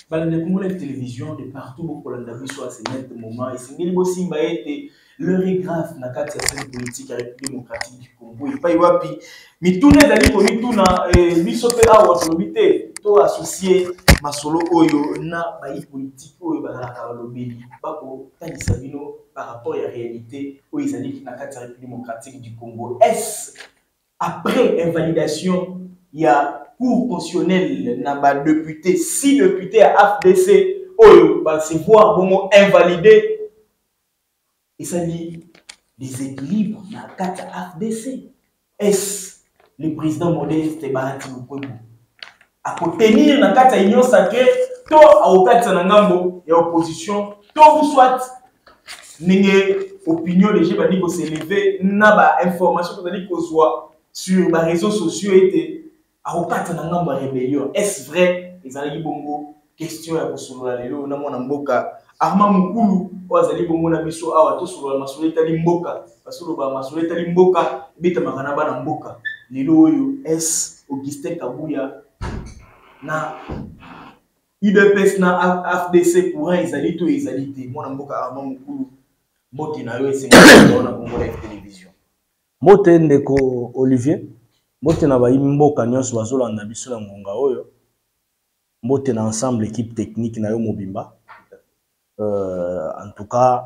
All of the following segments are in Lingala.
Bah, les Congolais de télévision de partout pour la biso à ce moment et c'est ngeli bosimba été l'heure est grave na kati ya scène politique ya République démocratique du Congo et pas wapi mituna ezali ko mituna biso pe awa tolobite to associé masolo oyo na ba politique oyo bazalaka balobeli bako tanisa bino par rapport à la réalité oyo ezali na kati ya République démocratique du Congo. Est après invalidation il y a Cour constitutionnelle n'a pas député, 6 députés à AFDC, se voir bon invalidé. Et ça dit des équilibres dans la carte AFDC. Est-ce le président modeste Bahati Lukwebo à tenir dans la carte union sacrée, tout à carte Nangambo et opposition, tout soit n'ayez opinion les gens qui s'élever, n'a pas information que soit sur les réseaux sociaux était est-ce vrai les alliés bongo question ya kosolola lelo na mwana mboka Armand Mukulu wazali bongo na biso awa to solola masoleta li mboka basolo ba masoleta li mboka bita makana bana mboka lelo oyo est Augustin Kabuya na UDPS na AFDC courant ezali to ezali te mwana mboka Armand Mukulu mbote na yo esenga na Congo Live Télévision mbote ndeko Olivier mbote na bayi mboka nyonso bazolanda biso na ngonga oyo mbote na ensemble équipe technique na yo mobimba en tout cas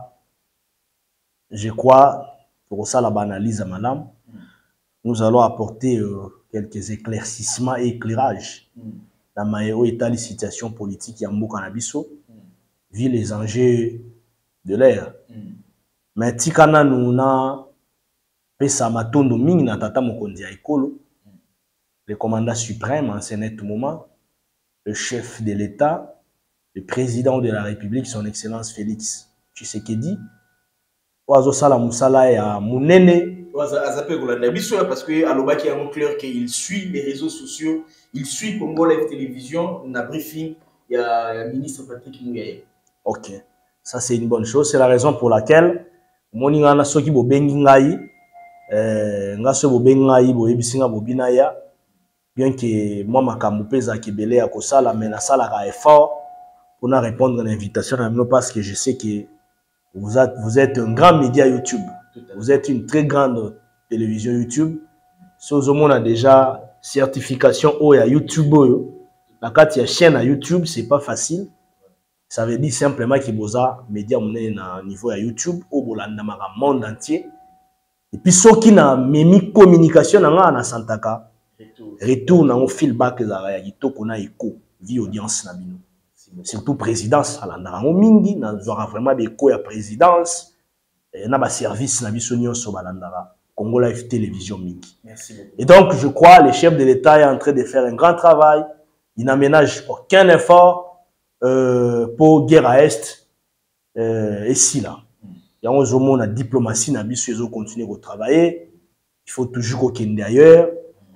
je crois pour ça la analyse à madame nous allons apporter quelques éclaircissements et éclairages dans ma état de situation politique ya mboka na biso vu les enjeux de l'ère mais tikana nuna pesa matondo mingi na tata mokonzi ya ekolo le commandant suprême en ce net moment, le chef de l'État, le président de la République, son Excellence Félix Tshisekedi, Oazo Sala Moussala et à Mounene. Parce que Alobaki a clair qu'il suit les réseaux sociaux, il suit Congo Live Télévision, on a briefing, il y a le ministre Patrick Mouyaye. Ok, ça c'est une bonne chose, c'est la raison pour laquelle Moningana Soki Bobengi Ngai, Ngaso Bobengi Ngai, Boebisinga Bobinaya. Bien que moi, ma camoupeza qui belé à Kosala, mais la salle a effort pour nous répondre à l'invitation parce que je sais que vous êtes un grand média YouTube. Vous êtes une très grande télévision YouTube. Si vous avez déjà certification à YouTube, la carte chaîne à YouTube, c'est pas facile. Ça veut dire simplement que vous avez média à niveau à YouTube au monde entier. Et puis ceux qui n'ont même communication dans Santaka. Retour dans le feedback qu'on a écho vie audience na bino surtout présidence à l'andara mingi na vraiment des écho à présidence na ba service na biso nyonso balandara Congo Live Télévision mingi. Merci beaucoup. Et donc je crois le chef de l'État est en train de faire un grand travail, il n'aménage aucun effort pour guerre à est et si là il y a un moment la diplomatie na biso ils ont continué à travailler, il faut toujours qu'on kende d'ailleurs.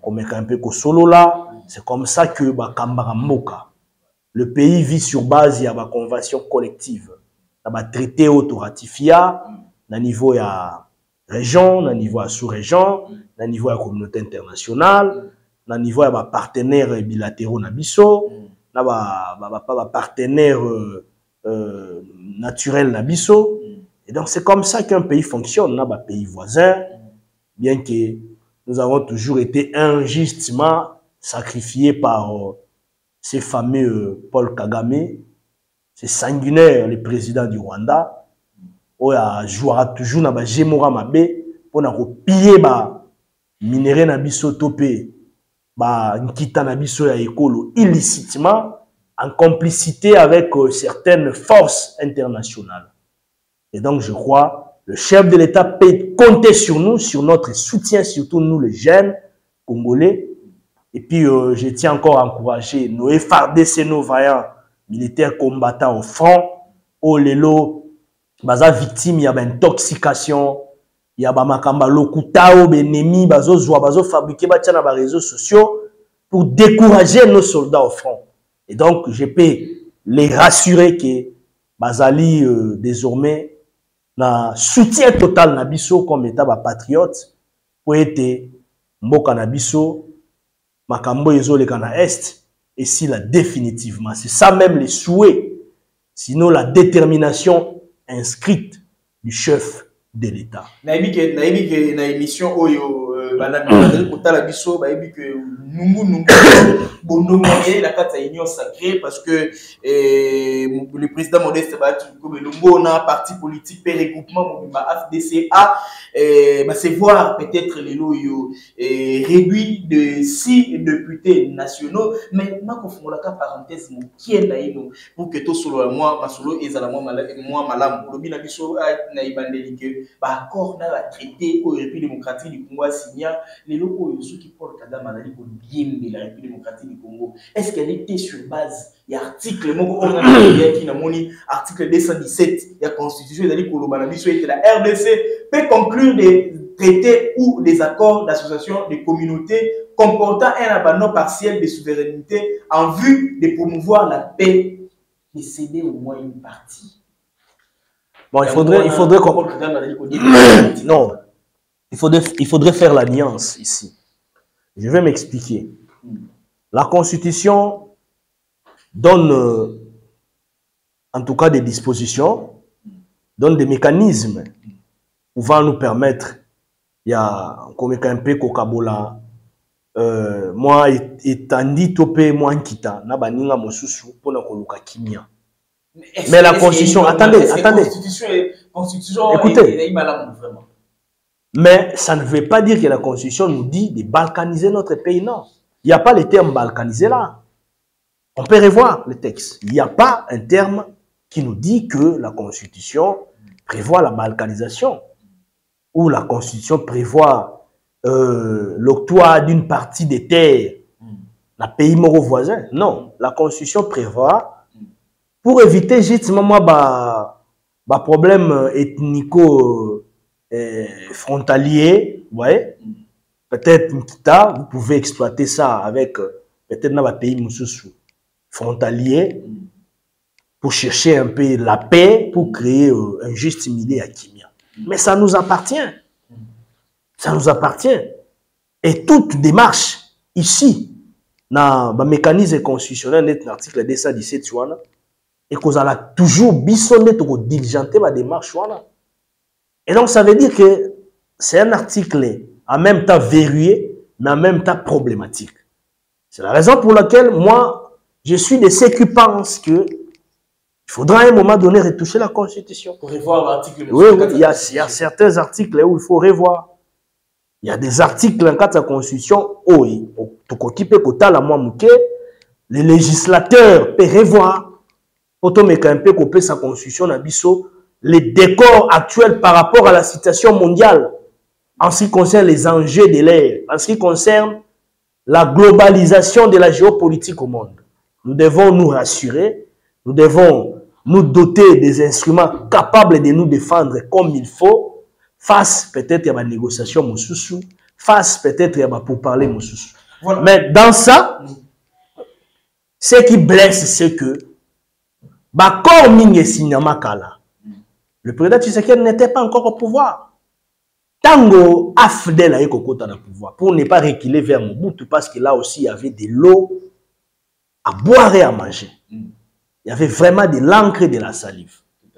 C'est comme ça que le pays vit sur base de la convention collective. Il y a traité auto-ratifié à niveau de la région, à niveau de la sous-région, à niveau de la communauté internationale, à niveau de partenaires bilatéraux, à partenaires naturels. Et donc c'est comme ça qu'un pays fonctionne, un pays voisin, bien que nous avons toujours été injustement sacrifiés par ces fameux Paul Kagame, ces sanguinaires, le président du Rwanda, où il jouera toujours dans la Gémora Mabé pour piller les minéraux na biso topé, nkita na biso ya ekolo illicitement en complicité avec certaines forces internationales. Et donc je crois le chef de l'État peut compter sur nous, sur notre soutien, surtout nous les jeunes congolais. Et puis, je tiens encore à encourager nos FARDC, nos vaillants militaires combattants au front. Oh, les lots, baza victime, il y a une intoxication, il y a makamba lokutao, benemi, bazo zoa, bazo fabriqué, na ba réseaux sociaux pour décourager nos soldats au front. Et donc, je peux les rassurer que bazali désormais na soutien total na biso comme état ba patriote pour être mboka na biso makambo ezoleka na est et si là définitivement. C'est ça même les souhaits, sinon la détermination inscrite du chef de l'État. Naïbi que na émission oyo banana kotala biso baïbi que nungu bondo la carte union sacrée parce que le président Modeste Lumbo na parti politique per regroupement FDCA c'est voir peut-être les loyaux réduit de 6 députés nationaux mais na ko fongola ka parenthèse mo kienda ino pour que to solo moi masolo ezala moi malam lobi na biso na ibandeli que ba accord na la traité au République démocratique du Congo a signé les locaux qui Paul Kagame a dit pour bien de la République démocratique du Congo. Est-ce qu'elle était sur base il y a article qui n'a moni article 217 il y a constitution il a dit pour le la RDC peut conclure des traités ou des accords d'association des communautés comportant un abandon partiel de souveraineté en vue de promouvoir la paix et céder au moins une partie. Bon, il faudrait qu'on... Non, il faudrait faire la nuance ici. Je vais m'expliquer. La Constitution donne, en tout cas des dispositions, donne des mécanismes pouvant nous permettre, il y a comme un peu Kokabola, moi étandi topé moi kita na baninga mosusu pour na koluka kimia. Mais la Constitution, attendez. Écoutez, mais ça ne veut pas dire que la Constitution nous dit de balkaniser notre pays, non. Il n'y a pas le terme balkaniser là. On peut revoir le texte. Il n'y a pas un terme qui nous dit que la Constitution prévoit la balkanisation ou la Constitution prévoit l'octroi d'une partie des terres dans le pays moro voisin. Non, la Constitution prévoit pour éviter justement moi problème ethnico frontalier, vous voyez, peut-être Nkita, vous pouvez exploiter ça avec peut-être dans le pays frontalier pour chercher un peu la paix, pour créer un juste milieu à Kimia. Mais ça nous appartient. Ça nous appartient. Et toute démarche ici, dans le mécanisme constitutionnel, dans l'article 217, et qu'on a toujours bissonné pour diligenter la démarche. Et donc, ça veut dire que c'est un article en même temps verrouillé, mais en même temps problématique. C'est la raison pour laquelle, moi, je suis de ceux qui pensent que il faudra à un moment donné retoucher la Constitution. Pour revoir l'article. Oui, il y a certains articles où il faut revoir. Il y a des articles en cas de la Constitution où les législateurs peuvent revoir. Sa Constitution les décors actuels par rapport à la situation mondiale en ce qui concerne les enjeux de l'ère, en ce qui concerne la globalisation de la géopolitique au monde. Nous devons nous rassurer, nous devons nous doter des instruments capables de nous défendre comme il faut, face peut-être à la négociation moussoussou, face peut-être à pour parler moussoussou. Voilà. Mais dans ça, ce qui blesse, c'est que le président Tshisekedi n'était pas encore au pouvoir. Tango Afdel a eu le pouvoir pour ne pas reculer vers Mobutu parce que là aussi il y avait de l'eau à boire et à manger. Il y avait vraiment de l'encre et de la salive.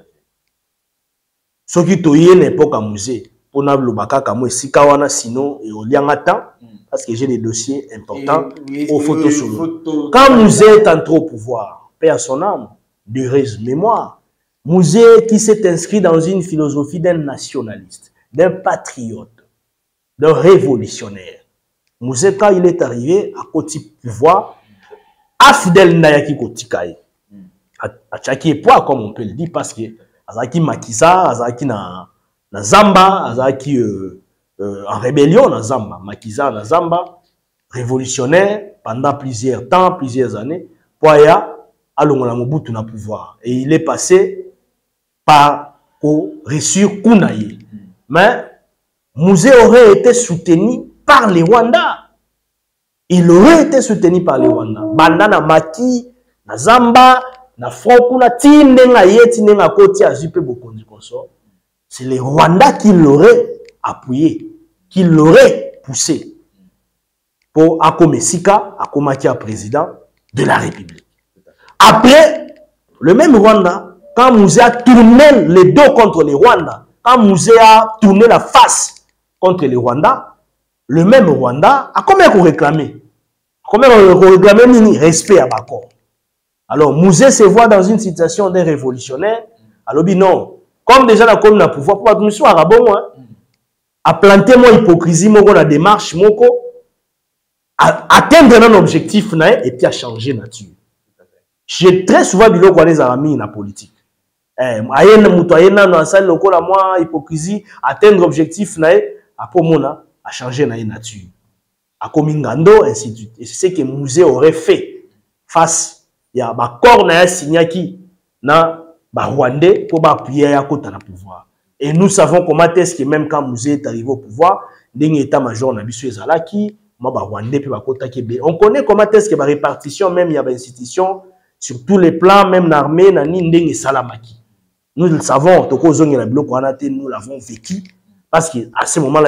Ce qui est l'époque à musée pour n'a le baka comme sikawana sinon et au liangata parce que j'ai des dossiers importants aux photos solo. Quand musée est entré au pouvoir, paix à son âme, de heureuse mémoire, musée qui s'est inscrit dans une philosophie d'un nationaliste, d'un patriote, d'un révolutionnaire. Musée, quand il est arrivé à côté pouvoir, Afdel Nayaki Kotikaï, à Tchaki poids, comme on peut le dire, parce que Azaki Makiza, Azaki na Zamba, Azaki en rébellion na Zamba, Makiza na Zamba, révolutionnaire pendant plusieurs temps, plusieurs années, Poya, Alongola Mobutu na pouvoir. Et il est passé par Ressur Kounaï. Mais Musée aurait été soutenu par les Rwandais. Il aurait été soutenu par les Rwandais. Bandana Maki, na Zamba, na Frokuna, Tinenga Yeti, Nenga Koti, Azupe Bokondi Consort. C'est les Rwandais qui l'auraient appuyé, qui l'auraient poussé. Pour Akomesika, Akomaki à président, de la République. Après, le même Rwanda, quand Mouzé a tourné les dos contre les Rwandais, quand Mouzé a tourné la face contre les Rwandais, le même Rwanda a combien qu'on réclamait? Combien qu'on réclamait respect à Bako. Alors, Mouzé se voit dans une situation d'un révolutionnaire. Alors, non, comme déjà la commune a pouvoir, pour que monsieur Arabon, à planter mon hypocrisie, mon la démarche, mon à atteindre un objectif, et puis à changer nature. J'ai très souvent dit qu'on les amis dans la politique. Hypocrisie, atteindre objectif, après mona à changer na nature. À Komingando, ainsi de suite. Et c'est ce que Mouzé aurait fait face à ma corps na signaki na ba Rwandais pour appuyer à côté na pouvoir. Et nous savons comment est-ce que même quand Mouzé est arrivé au pouvoir, d'un état-major na biso ezalaki, ma ba Rwandais puis ba kota kebe. On connaît comment est-ce que la répartition même il y a des institutions sur tous les plans, même l'armée na ni ndenge salamaki. Nous le savons, nous l'avons vécu. Parce qu'à ce moment-là,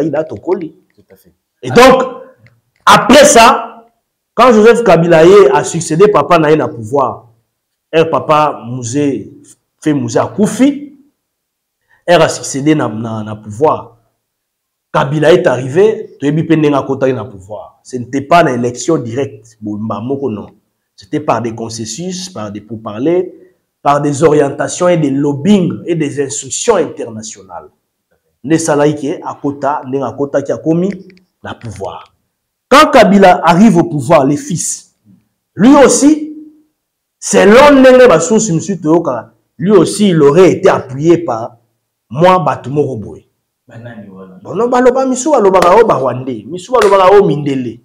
et donc, après ça, quand Joseph Kabila a succédé Papa Naï na pouvoir, Papa Mouzé fait Mouzé à Koufi, a succédé na pouvoir. Kabila est arrivé, na pouvoir. Ce n'était pas une élection directe, non. C'était par des concessus, par des pourparlers, par des orientations et des lobbying et des instructions internationales. Ne salaïke à Kota, à Kota qui a commis le pouvoir. Quand Kabila arrive au pouvoir, les fils, lui aussi, selon lui aussi, il aurait été appuyé par moi, Batumo Roboé. Bon, non, baloba misu baloba o Rwandais, misu baloba o Mindele.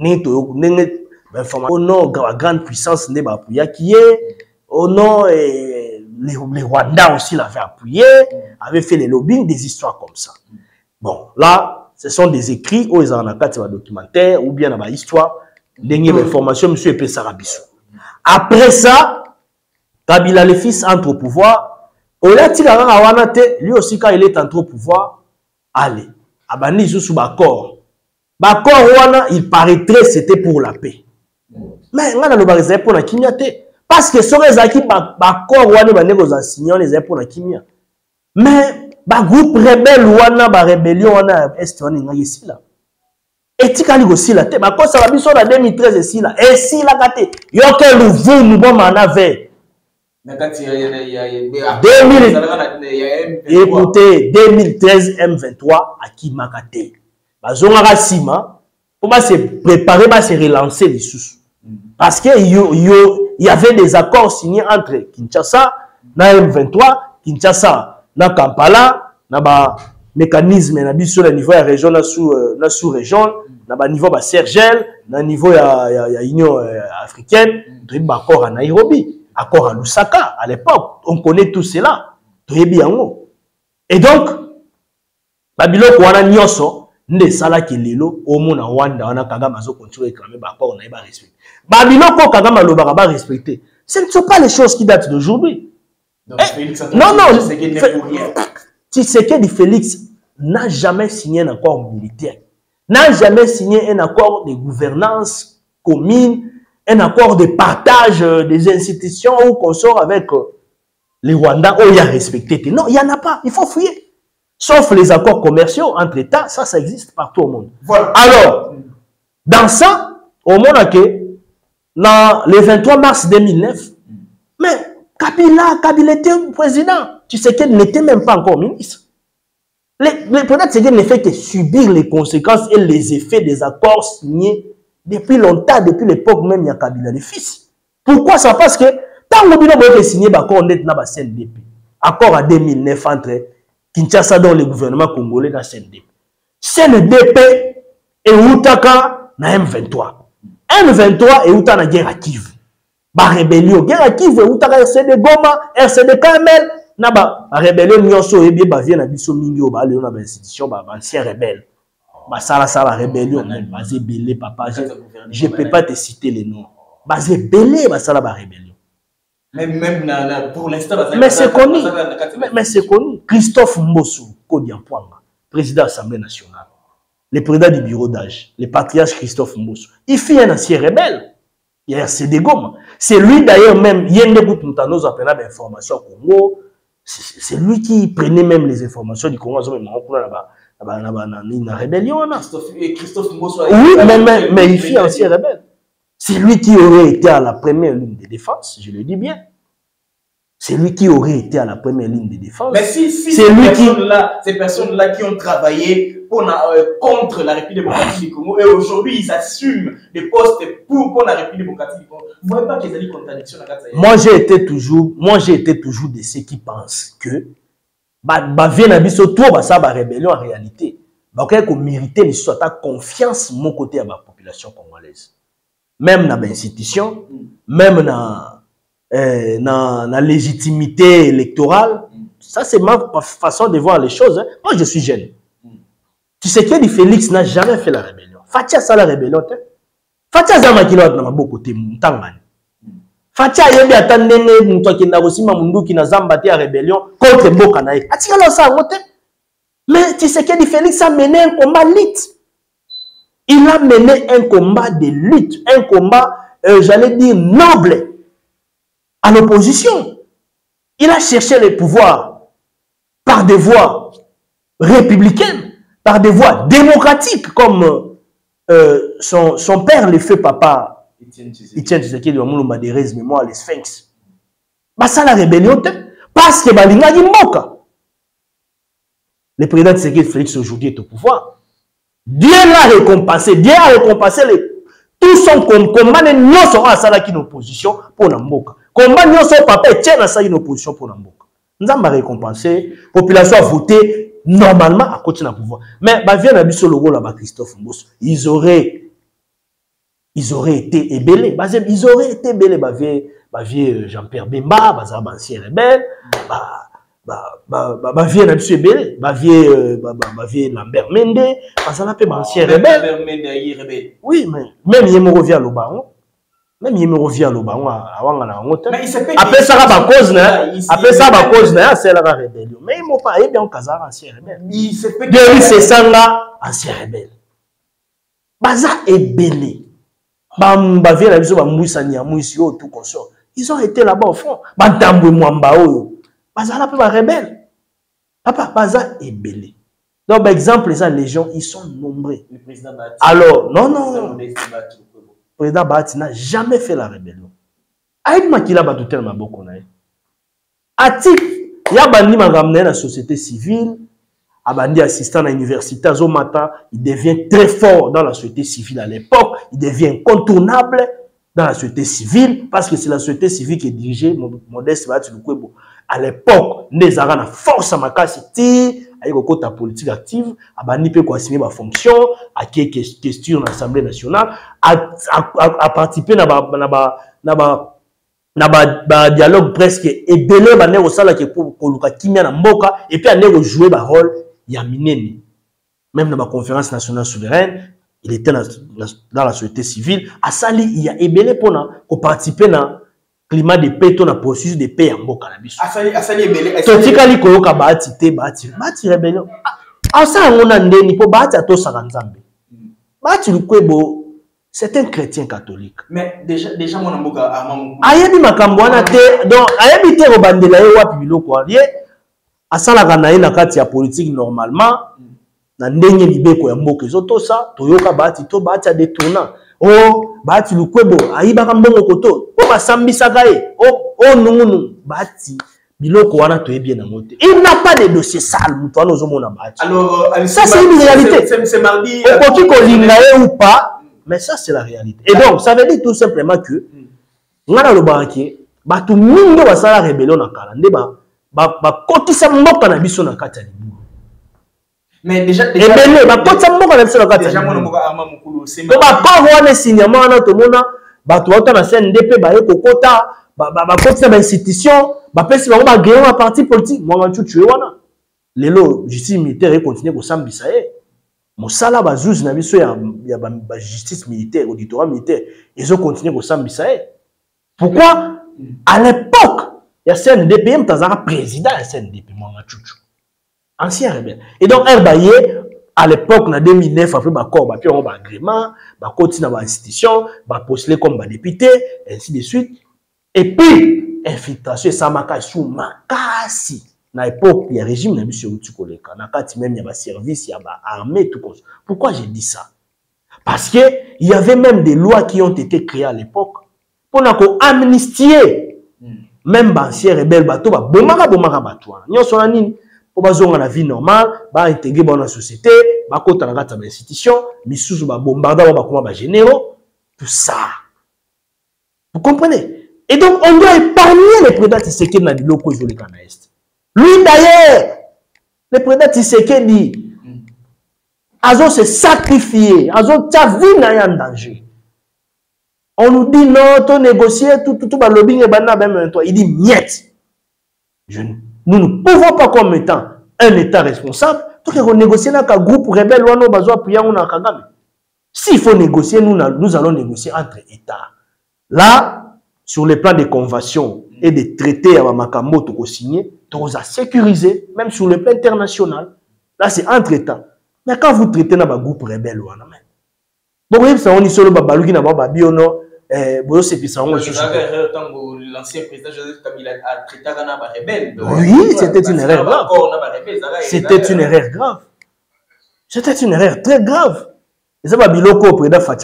Au nom de la grande puissance ne ba appuyé qui est, au nom les Rwandais aussi l'avaient appuyé, avaient fait les lobbying, des histoires comme ça. Bon, là, ce sont des écrits, ou ils en ont documentaire, ou bien dans l'histoire, dernière information, monsieur Epé Sarabissou. Après ça, Kabila le fils entre au pouvoir, lui aussi quand il est entré au pouvoir, allez, abani sous Bakor. Bakor, il paraîtrait c'était pour la paix. Mais on a le barisé pour la kimia. Parce que ce qui Bakor, on a signé les pour la kimia. Mais ba groupe rebelle wana ba rébellion wana est wana ici là. Et tu quand aussi là, ba ko ça va biso na 2013 ici là. Et si là kate, yo ke louvu nous bon manave. Écoutez, 2013 M23 à Kimakate. Bazonga Sima, pour se préparer, se relancer les sous. Parce qu'il y avait des accords signés entre Kinshasa, na M23, Kinshasa, na Kampala, na ba mécanisme na biso na niveau ya région na sous-région, na ba niveau ba Sergel, na niveau ya Union africaine, de ba accord à Nairobi. Accord à Lusaka, à l'époque, on connaît tout cela. Et donc, Babylone, on a nyoso, ne sala ki lelo, au mona Wanda, on a Kagama zo continue à réclamer, on a pas respecté. Babylone, ko Kagama lo ba respecté. Ce ne sont pas les choses qui datent d'aujourd'hui. Non, Tshisekedi Félix n'a jamais signé un accord militaire, n'a jamais signé un accord de gouvernance commune, un accord de partage des institutions où qu'on sort avec les Rwandais, où il y a respecté. Non, il n'y en a pas. Il faut fouiller. Sauf les accords commerciaux entre États, ça existe partout au monde. Voilà. Alors, dans ça, au monde que, le 23 mars 2009, mais Kabila était président. Tu sais qu'elle n'était même pas encore ministre. Peut-être c'est qu'elle ne fait que subir les conséquences et les effets des accords signés depuis longtemps, depuis l'époque même, il y a Kabila les fils. Pourquoi ça? Parce que tant que nous avons signé l'accord net dans la CNDP, accord en 2009 entre Kinshasa dans le gouvernement congolais dans la CNDP. CNDP et Outaka na M23. M23 et Outaka na guerre à Kivu. Ba rébellion, guerre à Kivu et Outaka RCD Goma, RCD Kamel, na ba rébellion nyonso et bien ba vient na biso mingi o ba le na ba institution ba ancien rebelle. Ça rébellion, basé belé, papa. Je ne peux pas te citer les noms. Basé belé, ça la rébellion. Même pour l'instant, mais c'est connu. Mais c'est connu. Christophe Mbossou, Kodiampouanga, président de l'Assemblée nationale, le président du bureau d'âge, le patriarche Christophe Mbossou, il fait un ancien rebelle. Il y a RCD Goma. C'est lui d'ailleurs même, Yende Koutmoutanoz a pris l'information au Congo. C'est lui qui prenait même les informations du Congo. La rébellion. Christophe Mbosso. Oui, mais il fit ancien rebelle. C'est lui qui aurait été à la première ligne de défense, je le dis bien. C'est lui qui aurait été à la première ligne de défense. Mais si ces personnes-là qui ont travaillé contre la République démocratique du Congo, et aujourd'hui ils assument des postes pour la République démocratique du Congo, vous ne voyez pas qu'il y a des contradictions dans la Moi j'ai été toujours de ceux qui pensent que viennent à surtout ça rébellion en réalité. Qu'on méritait les soit confiance mon côté à la population congolaise. Même dans l'institution, même dans la légitimité électorale. Ça, c'est ma façon de voir les choses. Hein. Moi, je suis jeune. Tu sais que Félix n'a jamais fait la rébellion. Fatia, ça la rébellion. Fatia, ça m'a dit dans ma côté. Fatia, il y a des gens qui ont fait la rébellion contre Mbokanaï. Mais tu sais que Félix a mené un combat lutte. Il a mené un combat de lutte. Un combat, j'allais dire, noble. À l'opposition. Il a cherché le pouvoir par des voies républicaines, par des voies démocratiques, comme son père, le fait papa, Etienne Tshisekedi de Moulumba de Rez, mémoire, les Sphinx. Ça la rébellion, parce que Balinga dit Moka. Le président Tshisekedi Félix aujourd'hui est au pouvoir. Dieu l'a récompensé, tout son combat ne sera ça qui est en opposition pour Namboka. Combat ne sera papa tient ça une opposition pour Namboka. Nous avons récompensé, la population a voté normalement à côté du pouvoir. Mais vient à le rôle là Christophe Mbosso, ils auraient été ébellés. Ils auraient été ébellés Jean-Pierre Bemba, ancien rebelle, vient à le ébellé, vient Lambert Mende, ancien rebelle. Oui, mais même il me revient à l'Obaron. Même il me revient à l'Obaron après ça va cause c'est la rébellion. Mais il m'a pas aidé en Kazara ancien rebelle. Depuis c'est ça là ancien rebelle. Baza ébellé. Ils ont été là-bas au front. Baza là peut rebelle. Papa Baza ébellé. Donc par exemple les légions ils sont nombreux. Le président Bati. Alors non. Le président Bati n'a jamais fait la rébellion. Aïd Makila Batoutel Maboko na. Atik, ya bandi magamne dans la société civile, abandi assistant à l'université à Zomata, il devient très fort dans la société civile à l'époque, il devient incontournable dans la société civile parce que c'est la société civile qui est dirigée Modeste Bati Lukwebo. À l'époque, les arana force à Makasiti, avec le côté politique active, abandi peut assumer ma fonction, à qui question dans l'Assemblée nationale, à participer dans dialogue presque ébélé bané au sala qui pour luka kimia na mboka et puis aller jouer ba rôle ya minene. Même dans la conférence nationale souveraine, il était dans la société civile, à sali il y a ébélé pour participer dans climat de paix, dans le processus de paix en mboka na biso. Asali ébélé. Totikali koyoka bati rébellion. Ah ça on a ndeni po bati atosaka nzambe. Bati lukwebo c'est un chrétien catholique. Mais déjà mon amboka Armand. Ayebi makambo wana te donc ayebi te robandela ye wapi biloko ye asala kana na kati ya politique normalement na ndenge libeko ya mboka ezoto ça toyoka bati a détournant. Oh bati lukwebo ayiba kambongo koto o basambisaka ye o nungunu bati biloko wana toyebi na mote. Il n'a pas de dossier sale muto wana ozomona bati. Alors ça c'est une réalité. C'est mardi. Okoki kolinga ye ou pas. Mais ça, c'est la réalité. Et donc, ça veut dire tout simplement que, on a le banquier, tout le monde va faire la rébellion dans le Canada, quand ça manque à biso na kata libulu. Mais déjà, quand ça manque à biso na kata déjà, mon amboka Armand Mukulu, c'est donc, quand on a signé, on a tout le monde, on a CNDP, kokota, kokota institution, pesi ba gagner un parti politique, moi on tué wana. Lelo, justice militaire continue ko sambisa Mosala bazouz na biso ya justice militaire, auditorat militaire, ils ont continué au sambisa. Pourquoi? À l'époque, il y a CNDP, il y a président de CNDP, ancien rebelle. Et donc, Herbaye, à l'époque, en 2009, après, puis on a agrément, continuer dans l'institution, postuler comme député, ainsi de suite. Et puis, infiltration, ça m'a sous makasi. À l'époque, il y a un régime, il y a même il y a un service, il y a une armée, tout comme ça. Pourquoi j'ai dit ça? Parce qu'il y avait même des lois qui ont été créées à l'époque pour amnistier même les rebelles, pour la vie normale, intégrer dans la société, dans l'institution, bombarder généraux, tout ça. Vous comprenez? Et donc, on doit épargner les présidents Tshisekedi dans le locaux de l'Est. Lui d'ailleurs, le président Tshisekedi, Azo se sacrifier, Azo ta vie n'a en danger. On nous dit non, tu négocier, tout le lobbying est même toi. Il dit niet. Nous ne pouvons pas comme étant un État responsable, tout qu'on négocie avec un groupe rebelle, on a appuyer on a Kagame. S'il faut négocier, nous allons négocier entre États. Là, sur le plan des conventions et des traités à Makambo to signé, on a sécurisé, même sur le plan international. Là, c'est entre États. Mais quand vous traitez dans un groupe rebelle, bon, oui, ça on est sur le babalouki na babiono, c'est l'ancien président Joseph Kabila a traité dans un rebelle. Oui, c'était une erreur grave. C'était une erreur grave. C'était une erreur très grave. Et ça, Babiloko, président Fatia,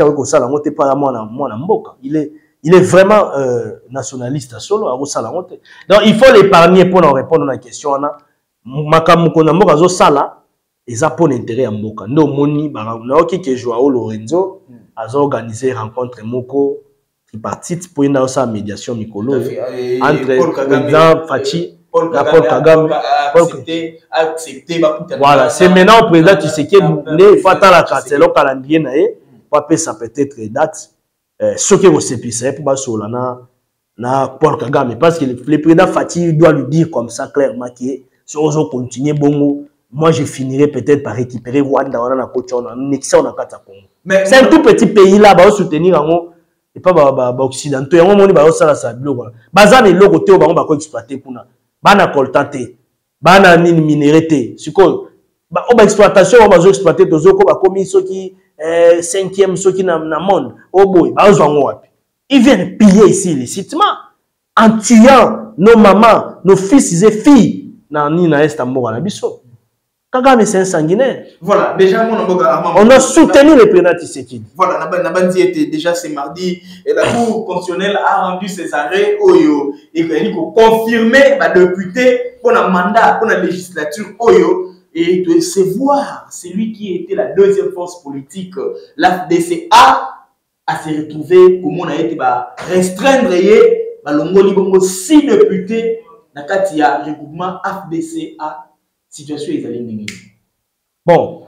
il est vraiment nationaliste solo. Donc, il faut l'épargner pour nous répondre à la question. Makamuko na mboka zo sala, eza pour l'intérêt à mboka. No moni, naoki ke Joao Lorenzo, a organisé rencontre moko tripartite pour une médiation mikolo entre président Fachi, Paul Kagame, accepté. Voilà, c'est maintenant le président Tshisekedi ne fata la carte, le calendrier nae, pas ça peut-être date. Ce qui vous s'épice pour basola na Paul Kagame, parce que le président Fachi doit lui dire comme ça clairement que si on continue bongo, moi je finirai peut-être par récupérer Rwanda, on a coach, on a nexé, on a Kata Congo. C'est un tout petit pays là, va soutenir en et pas occidentaux. Et on va ça la bilo. Bazan et l'eau côté on va exploiter pour na. Bana coltanté, bana nini minérité. C'est quoi? On va exploitation, on va exploiter tous autres. On va commis ceux qui 5e, ceux qui na monde. Oh boy, ils viennent piller ici illicitement en tuant nos mamans, nos fils et filles. Na ni na est amour na biso. Kagame c'est un sanguinaire. Voilà, déjà on a soutenu le président Tshisekedi. Voilà, Nabandi était déjà ce mardi et la Cour constitutionnelle a rendu ses arrêts Oyo et il faut confirmer le député pour un mandat, pour la législature Oyo et de se voir celui qui était la deuxième force politique, l'AFDCA, à se retrouver comme on a été restreindre Longoli Bongo 6 députés dans le regroupement AFDCA. Situation est allée. Bon,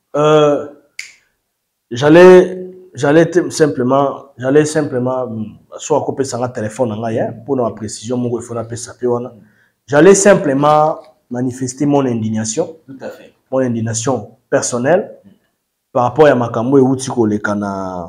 j'allais simplement soit couper ça téléphone pour la précision mon il faut appeler ça j'allais simplement manifester mon indignation. Tout à fait. Mon indignation personnelle par rapport à Makambo et Outiko le kana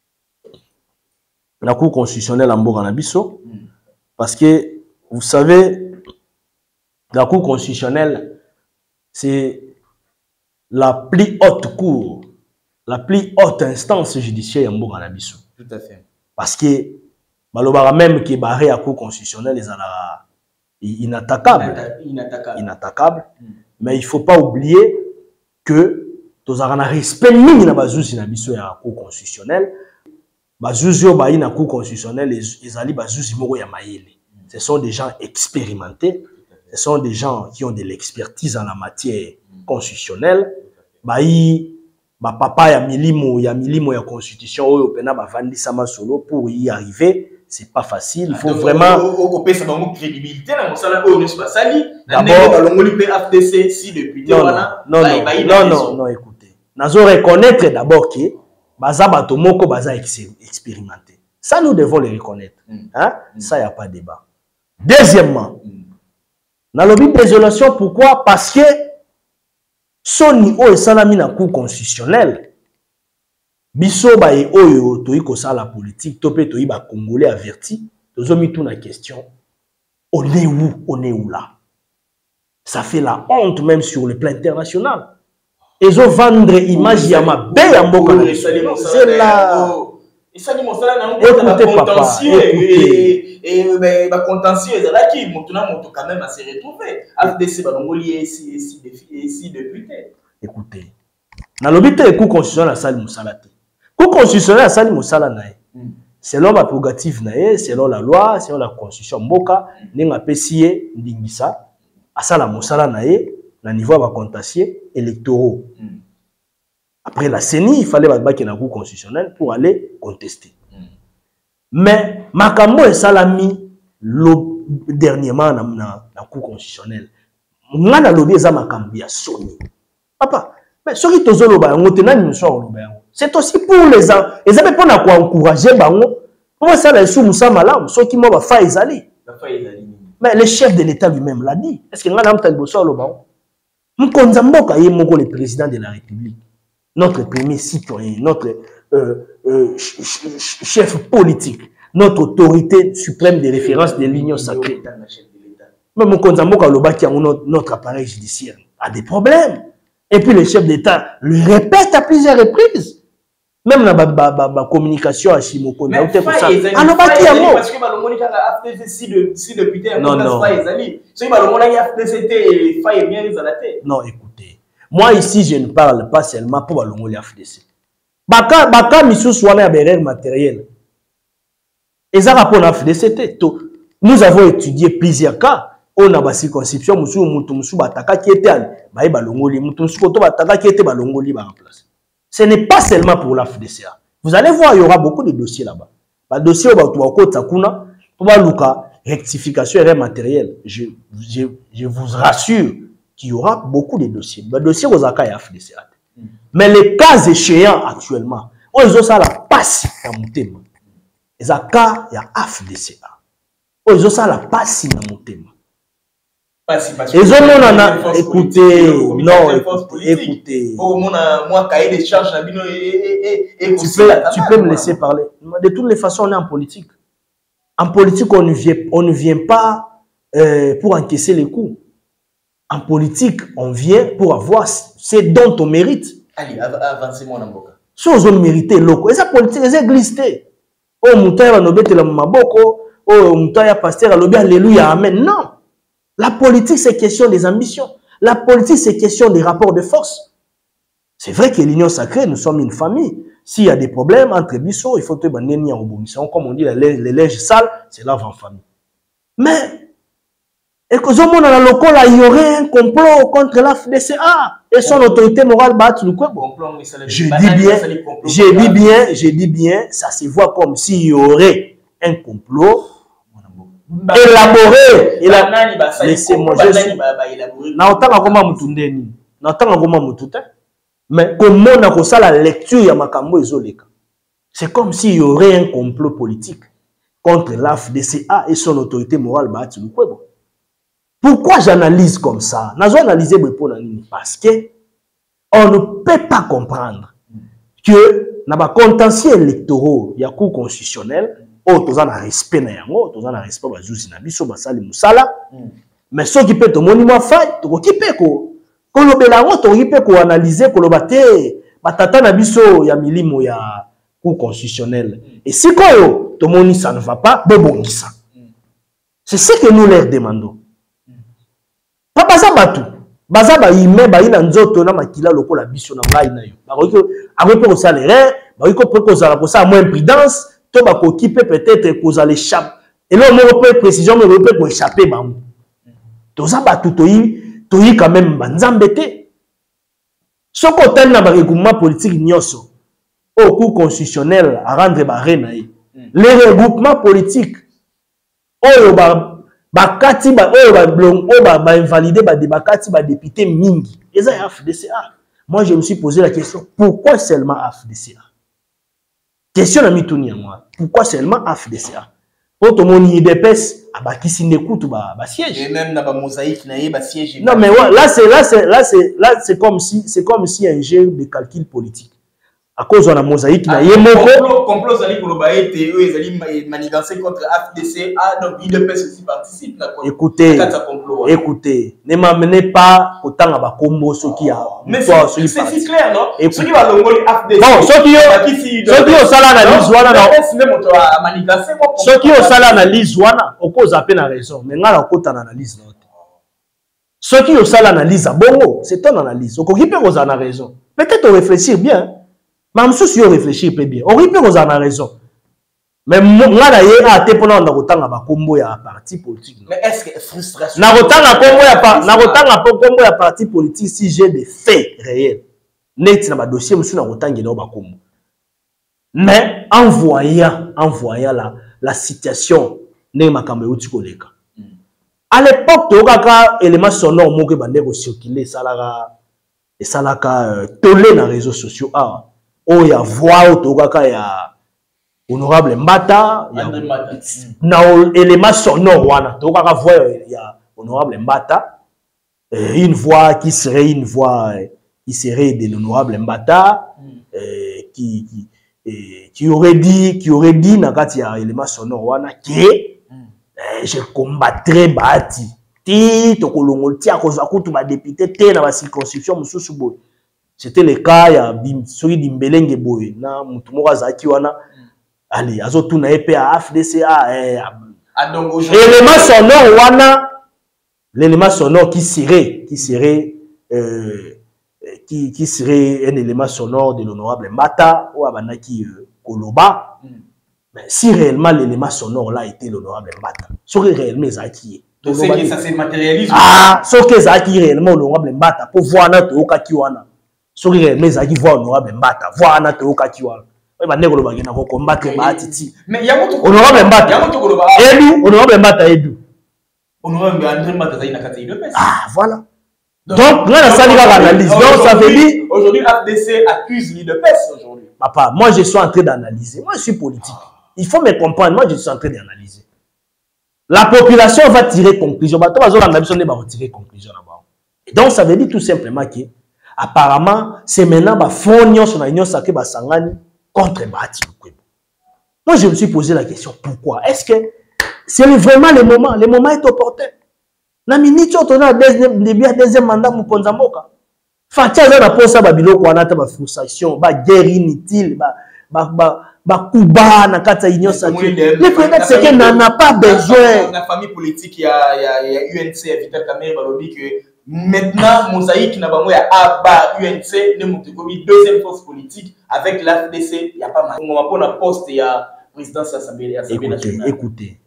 la Cour constitutionnelle en Boganabiso parce que vous savez la Cour constitutionnelle c'est la plus haute cour, la plus haute instance judiciaire en Boganabiso. Tout à fait. Parce que malobara même qui est barré à la Cour constitutionnelle est inattaquable. Inattaquable. Mais il ne faut pas oublier que nous avons un respect minimum dans la Cour constitutionnelle. La Cour constitutionnelle, ce sont des gens expérimentés. Ce sont des gens qui ont de l'expertise en la matière constitutionnelle. Papa ya milimo ya constitution oyo pena ba vandi sama solo pour y arriver, c'est pas facile, il faut vraiment au pesa ba crédibilité na mosala oyo ne pas sali na ndeko ba longoli pe FTC si député wana non écoutez. Nazo reconnaître d'abord que baza bato moko baza expérimenté. Ça nous devons le reconnaître. Hein? Ça y a pas de débat. Deuxièmement, dans le but désolation, pourquoi? Parce que Soni o esalami na Cour constitutionnelle. Biso ba e oyo toyi ko sala politique, topé toyi ba congolais averti, tozomi tout na question. On est où là? Ça fait la honte même sur le plan international. ils ont vendre image ya mabe ya mboka. C'est là. Écoutez papa, écoutez. Et contentieux là qui maintenant quand même à se retrouver. FDC balongoli ici député. Écoutez. Na lobité le coup constitutionnel à Sali Moussala. Coup constitutionnel à Sali Moussala nae. Selon ma prérogative nae, selon la loi, selon la constitution mboka, nenga pesie ndingisa à Sala Moussala nae na niveau à contentieux électoraux. Après la CENI, il fallait battre un coup constitutionnel pour aller contester. Mais Makambo et Salami, dernièrement, dans le coup constitutionnel, on a lobby et Makambo ya Sony. Papa, mais ce qui est c'est aussi pour les gens. Ils avaient pas encourager Bango. Comment ça, les sous Moussa Malam, ceux qui m'ont fait Izali. Mais le chef de l'État lui-même l'a dit. Est-ce qu'il y a un tel bosseur au Bango? Nous connaissons le président de la République. Notre premier citoyen, notre chef politique, notre autorité suprême de référence de l'Union sacrée. Même notre appareil judiciaire a des problèmes. Et puis le chef d'État le répète à plusieurs reprises. Même dans la communication à Chimoko. Non, non. Non, écoutez. Moi ici, je ne parle pas seulement pour Balongoli FDC. Baka Missou Souane a des matériel. Et ça rapport à FDC. Nous avons étudié plusieurs cas. On a une circonscription, ce n'est pas seulement pour la FDCA. Vous allez voir, il y aura beaucoup de dossiers là-bas. Le dossier pour rectification et matériel. Je vous rassure qu'il y aura beaucoup de dossiers. Le dossier aux AKA FDCA. Mais les cas échéants actuellement, on a la passe à Moutema. Les AKA, il y a FDCA. On a la passe à Moutema. Et écoutez, non, écoutez. Tu peux me laisser parler. De toutes les façons, on est en politique. En politique, on ne vient pas pour encaisser les coups. En politique, on vient pour avoir ce dont on mérite. Allez, avancez-moi dans le boca. Si on mérite locaux, et ça politique, c'est glissé. Oh, Moutaya Nobete la Maboko, oh, Moutaya Pasteur, Alléluia, Amen. Non. La politique, c'est question des ambitions. La politique, c'est question des rapports de force. C'est vrai que l'union sacrée, nous sommes une famille. S'il y a des problèmes entre Bissot, il faut que nous en comme on dit, les linges sales, c'est là en famille. Mais, et que dans la local, il y aurait un complot contre la FDCA et son autorité morale battre le quoi. Je dis bien, ça se voit comme s'il y aurait un complot élaboré. Laissez-moi mais comme on a ça la lecture ya makambo ezoleka. C'est comme s'il y aurait un complot politique contre l'AFDCA et son autorité morale Bahati Lukwebo. Pourquoi j'analyse comme ça? Parce que on ne peut pas comprendre que dans les contentieux électoraux, il y a un cours constitutionnel. Oh, tu as un respect na yango, tu as un respect ba juzi na biso basali musala. Mais ce qui peut te monument fait, tu qui peut ko le belango to qui peut ko analyser ko le baté batata na biso ya milimo ya cour constitutionnel. Et si koyo to moni ça ne va pas, bebongisa. C'est ce que nous leur demandons. Pas baza batu. Baza ba ime ba ina nzoto na makila lokola biso na ngai na yo. Ba ko akope ko salaire, ba ko ko za ko sa moins imprudence. To ba ko kipe peut-être cause l'échappe et là on peut précision mais on peut échapper bango to za ba to yi quand même banzambete soko tel na ba regroupement politique nyoso au cours constitutionnel à rendre ba reine les regroupements politiques oyo ba kati ba oyo ba blong oyo ba invalider ba débakati ba député mingi eza ya FDCA. Moi je me suis posé la question, pourquoi seulement FDCA? Question à mituni à moi. Pourquoi seulement FDCA? Quand on y dépêche, qui s'y n'écoute, siège. Et même dans la mosaïque, il y a siège. Non, mais ouais, là, c'est comme si un jeu de calcul politique. à cause de la mosaïque na yemoko complot zali koloba ete eux ezali manigancé contre FDC donc UDPS aussi participe na écoutez ne m'amenez pas autant à bakombo ceux qui a mais c'est si clair non ceux qui va longoli FDC bon ceux qui au sala analyse wana ceux qui au sala analyse wana okoza à peine raison mais ngala okota na analyse note ceux qui au sala analyse bongo c'est ton analyse okoki pe koza na raison peut-être réfléchir bien. Même si on réfléchit bien, on peut vous en raison. Mais moi, d'ailleurs, à tes pendant dans autant à combo ya parti politique. Mais est-ce que frustration? N'a autant à combo ya parti politique si j'ai des faits réels. Net na ba dossier monsieur na autant ngeno ba combo. Mais en voyant la situation ne makambe uti koleka. À l'époque to kaka élément sonore mo ke bande ko circuler salaka tolé na réseaux sociaux oh ya voix autogaka ya honorable Mbata na élément sonore wana tokaka voix ya honorable Mbata une voix qui serait de l'honorable Mbata qui aurait dit na kati ya élément sonore wana que je combattrai Bahati ti tokolongol ti akozwa kutu ba député te na ba circonscription mususu boy. C'était le cas, il y a celui d'Imbelenge Boy, na mutumora zaki wana, allez, azotu na EP à FDCA, l'élément sonore qui serait un élément sonore de l'honorable Mata, ou abanaki Koloba, mais si réellement l'élément sonore là était l'honorable Mata, serait réellement zaki. Donc c'est que ça s'est matérialisé. Ah, sauf que zaki réellement l'honorable Mata, pour voir na to kaki wana. Sourire mais ça qui voit honorable Mbata voir na to kakiwa ba ndeko lo bagena ko combattre ba titi mais yamoto honorable Mbata yamoto ko lo ba edu honorable Mbata edu honorable André Mbata zaina kati de pes voilà donc là ça dit analyse donc ça veut dire aujourd'hui FDC accuse lui de pes aujourd'hui papa moi je suis en train d'analyser moi je suis politique il faut me comprendre moi je suis en train d'analyser la population va tirer conclusion ba to bazo na biso ne ba tirer conclusion là-bas et donc ça veut dire tout simplement que apparemment, c'est maintenant que Fonio sur la Union Sacrée Basangani contre Bahati Lukwebo. Moi, je me suis posé la question, pourquoi? Est-ce que c'est vraiment le moment? Le moment est opportun. La minute où on a deuxième mandat, mon Ponzamboka. Fatia, ça n'a pas ça, Babilo, qu'on a ta frustration, guerre inutile, Kuba, na kata Union Sacrée. Le problème, c'est qu'elle n'en a pas besoin. La famille politique, il y a UNC, Vital Kamé, Balobi, que maintenant, Mosaïque n'a pas à UNC, nous deuxième force politique avec l'AFDC, il n'y a pas mal. On va prendre poste, il y a présidence de l'Assemblée nationale. Écoutez,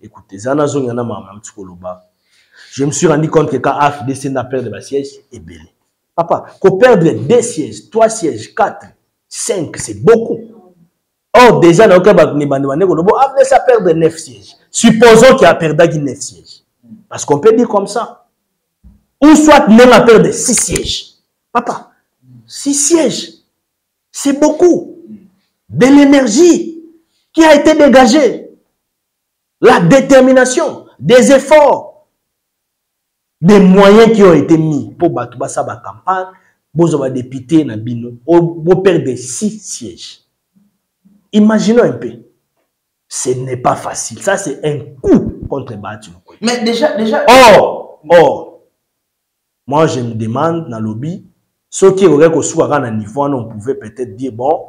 je me suis rendu compte que quand l'AFDC n'a perdu de siège, est belé. Papa, qu'on perdre 2 sièges, 3 sièges, 4, 5, c'est beaucoup. Or, déjà, dans le cas de l'AFDC a perdu 9 sièges. Supposons qu'il a perdu 9 sièges. Parce qu'on peut dire comme ça. Ou soit même à perdre 6 sièges. Papa, 6 sièges, c'est beaucoup. De l'énergie qui a été dégagée. La détermination, des efforts, des moyens qui ont été mis pour battre la campagne, pour député pour perdre 6 sièges. Imaginons un peu. Ce n'est pas facile. Ça, c'est un coup contre Bahati Lukwebo. Mais déjà. Or, moi, je me demande dans le lobby, ceux qui auraient que soit à un niveau, on pouvait peut-être dire, bon,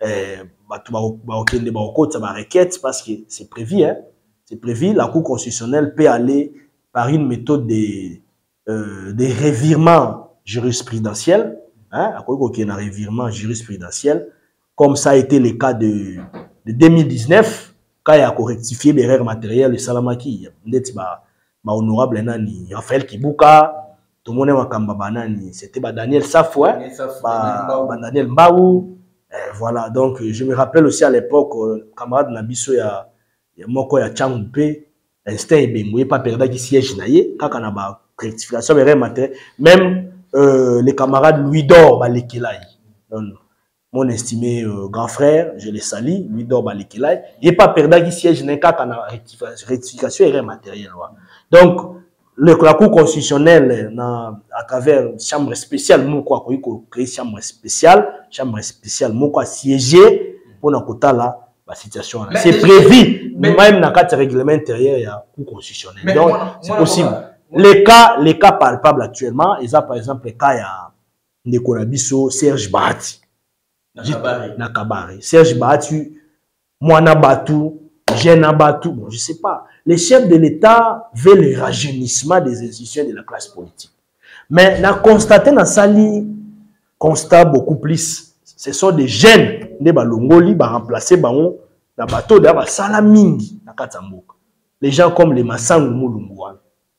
requête parce que c'est prévu, hein. C'est prévu. La Cour constitutionnelle peut aller par une méthode de revirement jurisprudentiel, hein, à quoi qu'il y ait un revirement jurisprudentiel, comme ça a été le cas de 2019, quand il y a rectifié l'erreur matérielle de Salamaki, honorable Nani, Raphaël Kibuka, tout le monde c'était Daniel Safou, Daniel Mbaou. Voilà, donc je me rappelle aussi à l'époque, camarade Nabiso, il y a Moko ya Changoupe, instinct et Bengo, pas perdu qui siège naïe, quand on a rectification, même les camarades Louis Dor, mon estimé grand frère, je le salue, Louis Dor, il n'est pas perdu qui siège naïe, quand on a rectification et matériel. Donc, la Cour constitutionnelle, à travers une chambre spéciale, nous, quoi, créer chambre spéciale, nous, siéger pour la quota là, la situation. C'est prévu, même dans le règlement intérieur, il y a la Cour constitutionnelle. Donc, c'est possible. Les cas palpables actuellement, ils ont par exemple le cas, il y a Nekonabiso, Serge Bahati. Nakabari. Serge Bahati, Moana Batou, Jena Batou, bon, je ne sais pas. Les chefs de l'État veulent le rajeunissement des institutions de la classe politique. Mais on a constaté dans Sali, constat beaucoup plus. Ce sont des jeunes, des balongoli, qui remplacé dans le bateau de Salamingi, dans Katamboka. Les gens comme les Massangou Moulungouan.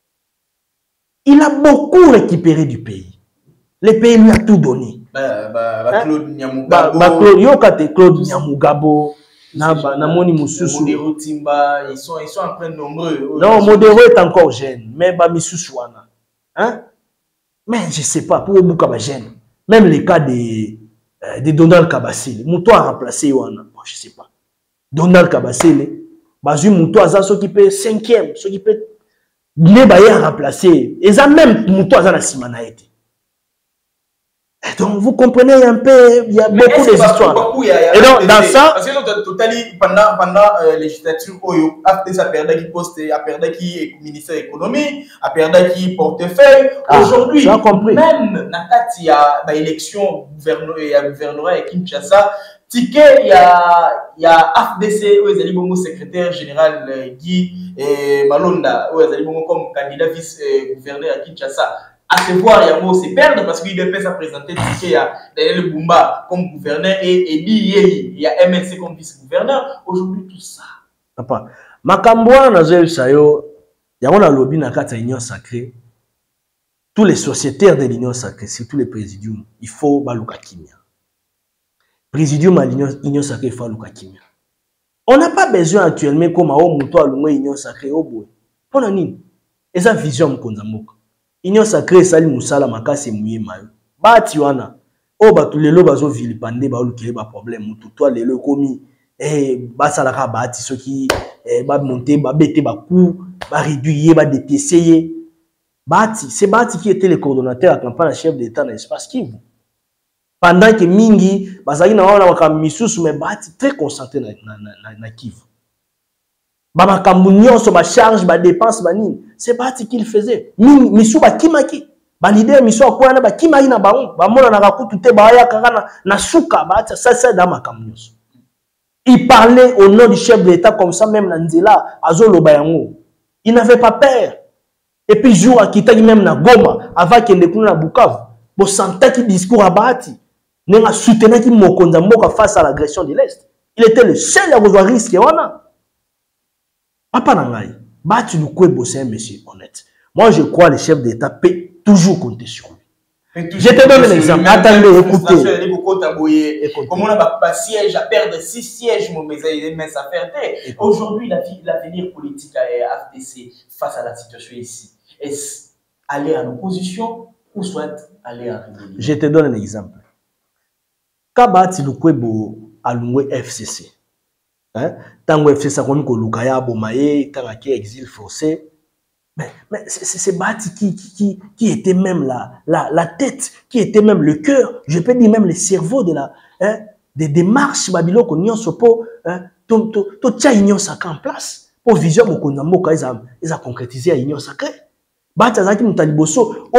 Il a beaucoup récupéré du pays. Le pays lui a tout donné. Claude Nyamugabo. Claude Nyamugabo. Namoni Moussoussou. Ils sont en train de nombreux. Non, Modero est encore jeune. Mais Moussoussou. Hein? Mais je ne sais pas, pour Obuka jeune. Même les cas de Donald Kabasile. Mouto a remplacé Wana. Bon, je ne sais pas. Donald Kabasile. Bazu Mouto a s'occupé 5e. S'occupé. Neba a remplacé. Et ça même Mouto a la Simanaïté. Donc, vous comprenez un peu, il y a beaucoup d'histoires. Et donc, dans ça... Parce que pendant la législature, après ça, perdu qui poste, a perdu qui ministère de l'économie, a perdu qui portefeuille. Aujourd'hui, même dans la élection gouverneuriale à Kinshasa, ticket, il y a AFDC, où ils allaient bon secrétaire général Guy Malonda, où ils allaient bon comme candidat vice-gouverneur à Kinshasa. À se voir, il y a se perdre parce qu'il devait se présenter il y a Daniel Bumba comme gouverneur et Eddie Yehi, il y a MLC comme vice-gouverneur. Aujourd'hui, tout ça. Papa, Makamboa, Nazel Sayo, il y a un lobby dans l'Union sacrée. Tous les sociétaires de l'Union sacrée, surtout les présidiums, il faut Baluka Kimia. Présidium à l'Union sacrée, il faut Baluka Kimia. On n'a pas besoin actuellement comme à Omuto à l'Union sacrée au bout. Pour nous, et ça vision Konzamoka. Union sacrée sali musala makasi mouye mayo. Bati wana. O batu lelo bazo vilipande ba olukele ba problème mutu toi lelo komi basala ka bati soki ba monter ba bete ba coup ba réduire ba détesser. Bati, c'est Bati qui était le coordonnateur à la campagne chef d'État dans l'espace Kivu. Pendant que mingi bazali na wana makamisusu mais Bati très concentré na Kivu. Baba Kamunyon sur ma charge, ma dépense, ma nine. C'est pas ce qu'il faisait. Misu ba kimaki. Ba leader misu akwa na ba kimaki na baon. Ba mona na rakutu te ba ya kaka na suka ba ça c'est dans ma Kamunyon. Il parlait au nom du chef de l'État comme ça même Nanzela azolo bayango. Il n'avait pas peur. Et puis jour à Kitagi même na Goma avant qu'il ne coule na Bukavu. Bo santa qui discours à Bati. Nenga soutenir qui mokonza moka face à l'agression de l'Est. Il était le seul à avoir risque wana. Papa Nangaï, Bati Lukwebo, c'est un monsieur honnête. Moi, je crois que le chef d'État peut toujours compter sur lui. Je te donne un exemple. Attendez, écoutez. Comment on a pas siège à perdre 6 sièges, mais ça fait. Aujourd'hui, l'avenir politique à FDC face à la situation ici, est-ce aller en opposition ou soit aller en rébellion? Je te donne un exemple. Quand Bati Lukwebo a loué FCC, Tango FCC a connu que Lukaya Bomaye, Tanaki exil forcé. Mais c'est Bati qui était même la tête, qui était même le cœur, je peux dire même le cerveau de des démarches Babylone qu'on y a sopo, tout tcha union sacrée en place. Pour vision Mokonamboka, ils a concrétisé à union sacrée. Bati Azaki Mutaliboso,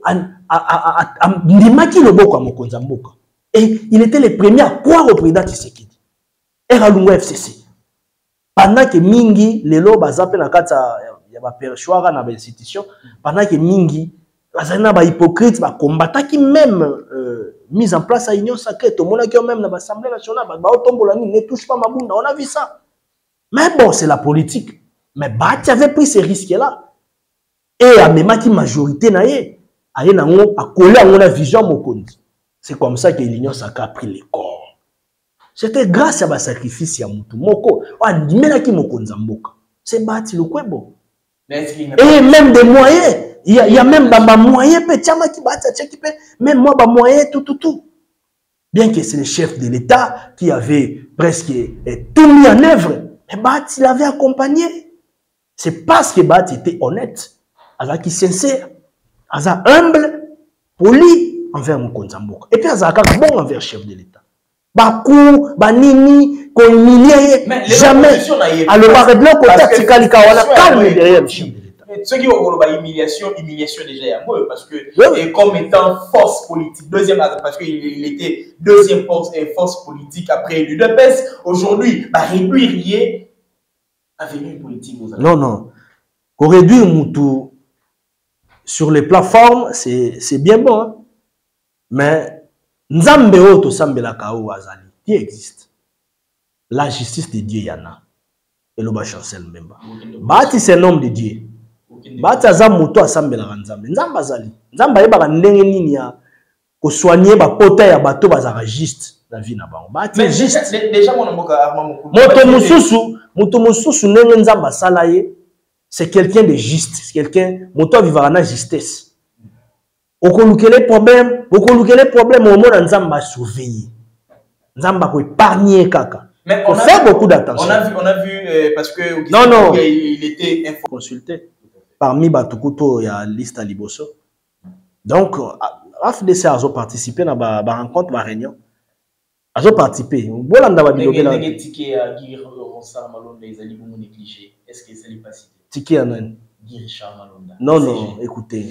Ndimaki Loboko à Mokonamboka. Et il était le premier à croire au président Tshisekedi. Eralungo FCC. Pendant que Mingi, les lots, bazapé na kata, ya ba perchoir na ba institution, pendant que Mingi, bazana ba hypocrite, ba combattant qui même mise en place à l'Union sacrée, tout le monde qui même dans l'Assemblée nationale, ba otombolani ne touche pas Mabunda, on a vu ça. Mais bon, c'est la politique. Mais Bati avait pris ces risques-là. Et à même qui majorité na ye, a collé à mon vision Mokondi. C'est comme ça que l'Union sacrée a pris les corps. C'était grâce à ma sacrifice à Moutou Moko. C'est Bati Lukwebo. Et même des moyens. Il y a même des moyens. Même moi, des moyens, tout. Bien que c'est le chef de l'État qui avait presque tout mis en œuvre. Mais Bati l'avait accompagné. C'est parce que Bati était honnête. azaki sincère, aza humble, poli envers Mokonzamboka. Et puis azaka bon envers le chef de l'État. Bakou, banini, qu'on humilie, jamais. Alors, par exemple, quand tu as calme derrière le chef de l'État. Ceux qui ont humiliation déjà, parce que oui. Comme étant force politique, deuxième, parce qu'il était deuxième force politique après l'UDPS, aujourd'hui, réduire avenir politique. Non, non. Qu'on réduire Moutou sur les plateformes, c'est bien bon. Hein? Mais Nzambe Oto Sambela Kao Azali, qui existe. La justice de Dieu, Yana. Et le chancel Mbemba. Bati, c'est un homme de Dieu. Bati Azam Mouto Sambela Nzambe. Nzamba Azali. Nzamba Eba Ndenge Nini ya ko soigner ba pota ya bato bazara juste la vie na bango. Bati juste. Déjà mon mboka Armand Moto Mususu Ndenge Nzamba Salaye, c'est quelqu'un de juste. C'est quelqu'un, Moto vivra na justesse. Les problèmes, au moins Nzamba surveiller. Nzamba ko épargner kaka. Mais on fait beaucoup d'attention. On a vu parce que non. Il était consulté parmi Batukuto il y a liste à Liboso. Donc AFDC a participé à la rencontre, la réunion. A participé. Bolanda ba bilobe la. Ticket à Guy Ronsard Malonda les ali bon négligé. Est-ce que ça n'est pas cité? Ticket à non. Non, non, écoutez,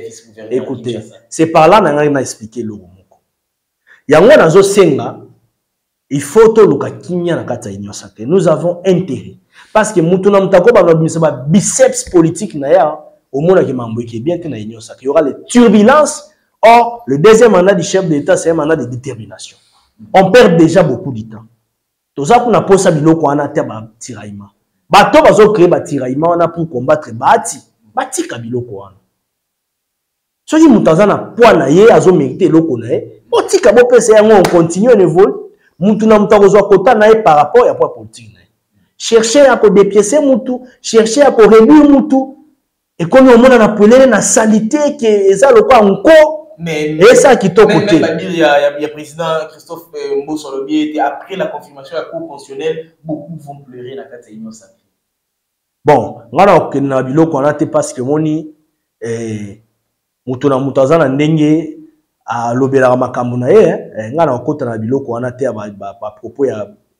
c'est par là que nous expliqué le moko. Yango nazo senga, il faut to luka kimia na kata union sacrée. Nous avons intérêt parce que mutuna mutako ba ba biceps politique na ya au monde qui mamboike bien que na union sacrée. Il y aura les turbulences. Or, le deuxième mandat du chef d'État c'est un mandat de détermination. On perd déjà beaucoup de temps. Tout ça pour na posa biloko ana te ba tiraillement. Bato bazo créer batiraillement on a pour combattre bati kabiloko wana. Soki mutaza na poids na ye azo mériter loko na ye, otika bo pesa yango on continue on évolue. Mutu na mutako zo kota na ye par rapport ya poids politique na ye. Chercher à ko dépiécer mutu, chercher à ko réduire mutu et comme on mona na pelele na salité que eza loko encore mais ça qui to côté. Il y a président Christophe Mbosso Lobié était après la confirmation de la cour constitutionnelle, beaucoup vont pleurer la carte union sacrée. Bon, ngana que na biloko na te parce que moni mutuna mutaza na ndenge a lobela makambo na ye ngana kota na biloko na te ba propos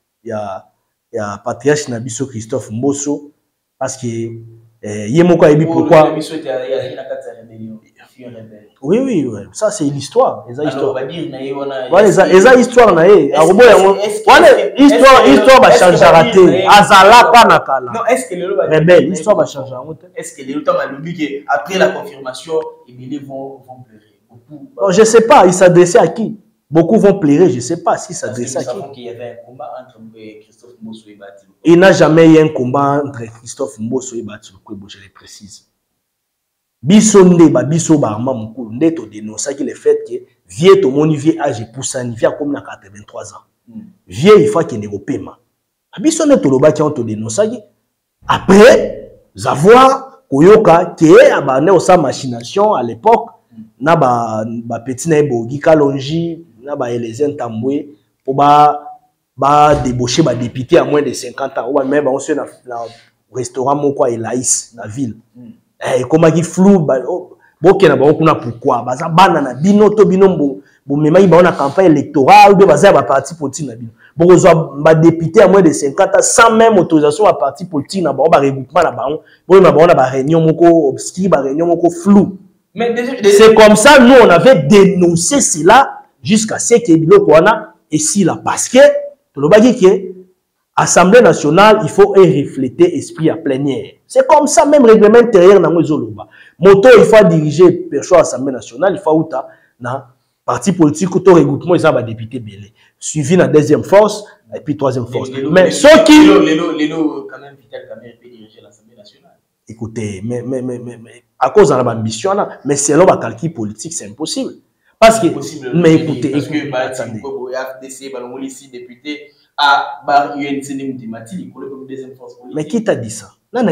ya patriarche na biso Christophe Mbosso parce que yé moko ayebi pourquoi oui, ça c'est l'histoire. Les histoires. Les histoires na ye. Histoire va changer raté. Azala pas na kala. Non, est-ce que le rebelle, l'histoire va changer raté. Est-ce que les temps a dit que après la confirmation, les vont pleurer. Bon, je sais pas, il s'adressait à qui? Beaucoup vont pleurer, je sais pas si ça s'adressait à qui. Il y avait un combat entre Christophe Mbosso et Bati. Il n'a jamais eu un combat entre Christophe Mbosso et Bati, je le précise. Bisonde ba biso ba arma mukulu ndeto dénoncer que le fait que vieux to moni vieux âge poussani vieux comme na 83 ans. Vieux il faut qu'il ne paiement. Bisonde to loba ki on to dénoncer après avoir koyoka que abane osa machination à l'époque na ba petit na bogi kalonji na ba Eliezer Tambwe pour ba débaucher ba député à moins de 50 ans ou même on se na restaurant moko à Elaïs la ville. Comment qui flou boke na ba kuna pourquoi baza bana na bino to bino bo memai ba na campagne électorale ou baza ba parti politique na bino bozo ba député à moins de 50 ans sans même autorisation à parti politique na ba regroupement na ba bo na ba réunion moko obscure ba réunion moko flou. C'est comme ça nous on avait dénoncé cela jusqu'à ce que biloko wana et si là parce que to lo bagi que Assemblée nationale, il faut refléter esprit à plénière. C'est comme ça, même règlement intérieur dans les Zoloba. Moto, il faut diriger perso à l'Assemblée nationale, il faut outa na parti politique ou regroupement, ils ont député belé. Suivi la deuxième force et puis troisième force. Mais ceux qui quand même Vital Kamerhe peut diriger l'Assemblée nationale. Écoutez, mais à cause de l'ambition là, mais selon la calcul politique, c'est impossible. Parce que mais écoutez, parce que attendez. FDC balongoli ici député à bar UNC Moutimati, deuxième force politique. Mais qui t'a dit ça?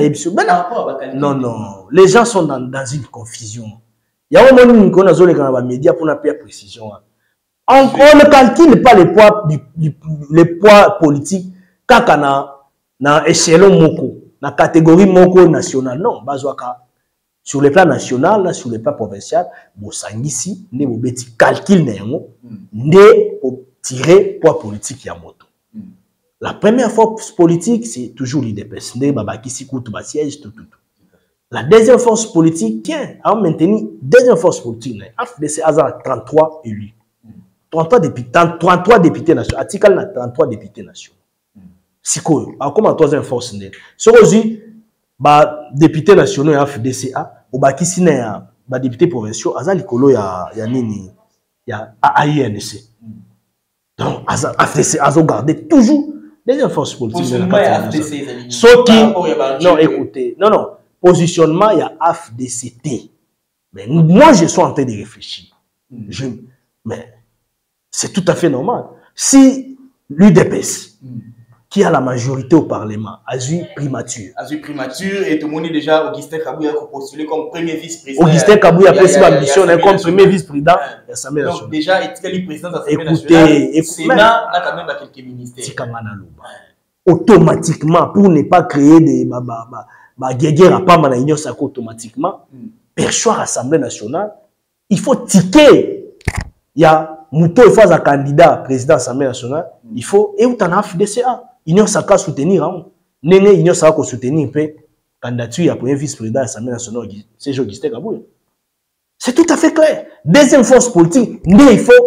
Non, les gens sont dans une confusion. Il y a un moment où on a besoin de médias pour une précision. On ne calcule pas les poids politiques quand on a échelon moko, na catégorie moko nationale. Non, bazwaka Sur le plan national, sur le plan provincial, Bosangisi, ne bobeti calcul néanmo, ne pour tirer poids politique ya moto. La première force politique, c'est toujours l'IDPS. Ne babakisi koutou ba siège, tout. La deuxième force politique, tiens, à maintenir, deuxième force politique, AFDC a 33 élus. 33 députés nationaux. Article 33 députés nationaux. C'est quoi? Comment la troisième force? C'est aussi, députés nationaux et AFDCA, ou qui députés provinciaux, Aza Likolo ya AINC. Donc, AFDC a gardé toujours deuxième force politique. Non, écoutez, non. Positionnement, il y a AFDCT. Mais moi, je suis en train de réfléchir. Mais c'est tout à fait normal. Si l'UDPS, qui a la majorité au Parlement, a eu primature. Et tout le monde est déjà Augustin Kabouya postulé comme premier vice-président. Augustin Kabouya a pris ma mission comme premier vice-président de l'Assemblée nationale. Donc déjà, il est président de l'Assemblée nationale. Le Sénat a quand même quelques ministères. Automatiquement, pour ne pas créer des guerres à pas mal l'Union sacrée automatiquement, perchoir l'Assemblée nationale, il faut ticker. Il y a Mouto, il faut un candidat président de l'Assemblée nationale, il faut, et où t'en as FDCA, Union sacrée soutenir, Néné, Union sacrée soutenir, candidature à premier vice-président de l'Assemblée nationale, c'est Augustin Kabouya. C'est tout à fait clair. Deuxième force politique, il faut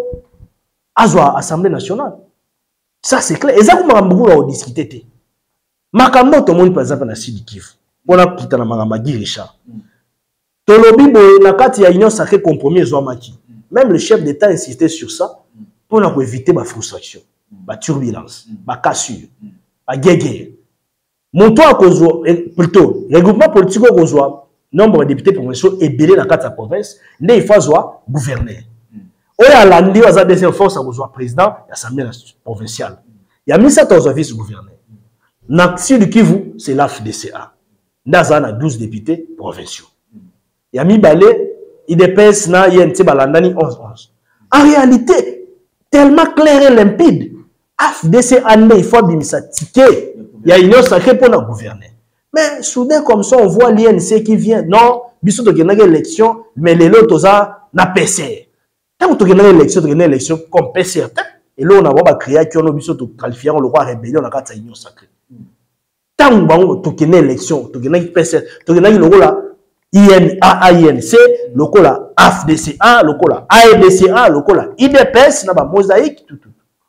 avoir l'Assemblée nationale. Ça, c'est clair. Et ça, on va discuter. Makambo, tout le monde, par exemple, dans le Sud Kivu. On a quitté la Magambagi Richard. Tolobi, il y a union sacrée compromis, même le chef d'État insistait sur ça pour éviter ma frustration, ma turbulence, ma cassure, ma guerre. Mon toit, plutôt, le regroupement politique au Rosoir, nombre de députés provinciaux est belé dans la province, il faut avoir gouverneur. Il y a l'année, il y a des forces à avoir président de l'Assemblée provinciale. Il y a 1700 vice-gouverneurs. Dans le Sud Kivu, c'est l'AFDCA. Dans a 12 députés provinciaux. Il y a mis balé, IDPS, il y a 11-11. En réalité, tellement clair et limpide, AFDCA, il faut bien ticket. Il y a une union sacrée pour nous gouverner. Mais soudain, comme ça, on voit l'INC qui vient. Non, bisous de gagner l'élection, mais les autres, n'a PCR. Quand on a une élection comme PCR, et là, on a créé qui on a bisous de qualifier le roi rébellion dans la union sacrée. Tant on a une élection, on a une PCR, on a une rôle là. INC, le col là AFDCA, le col là AEDCA, le col là IDPS, n'a pas mosaïque, tout.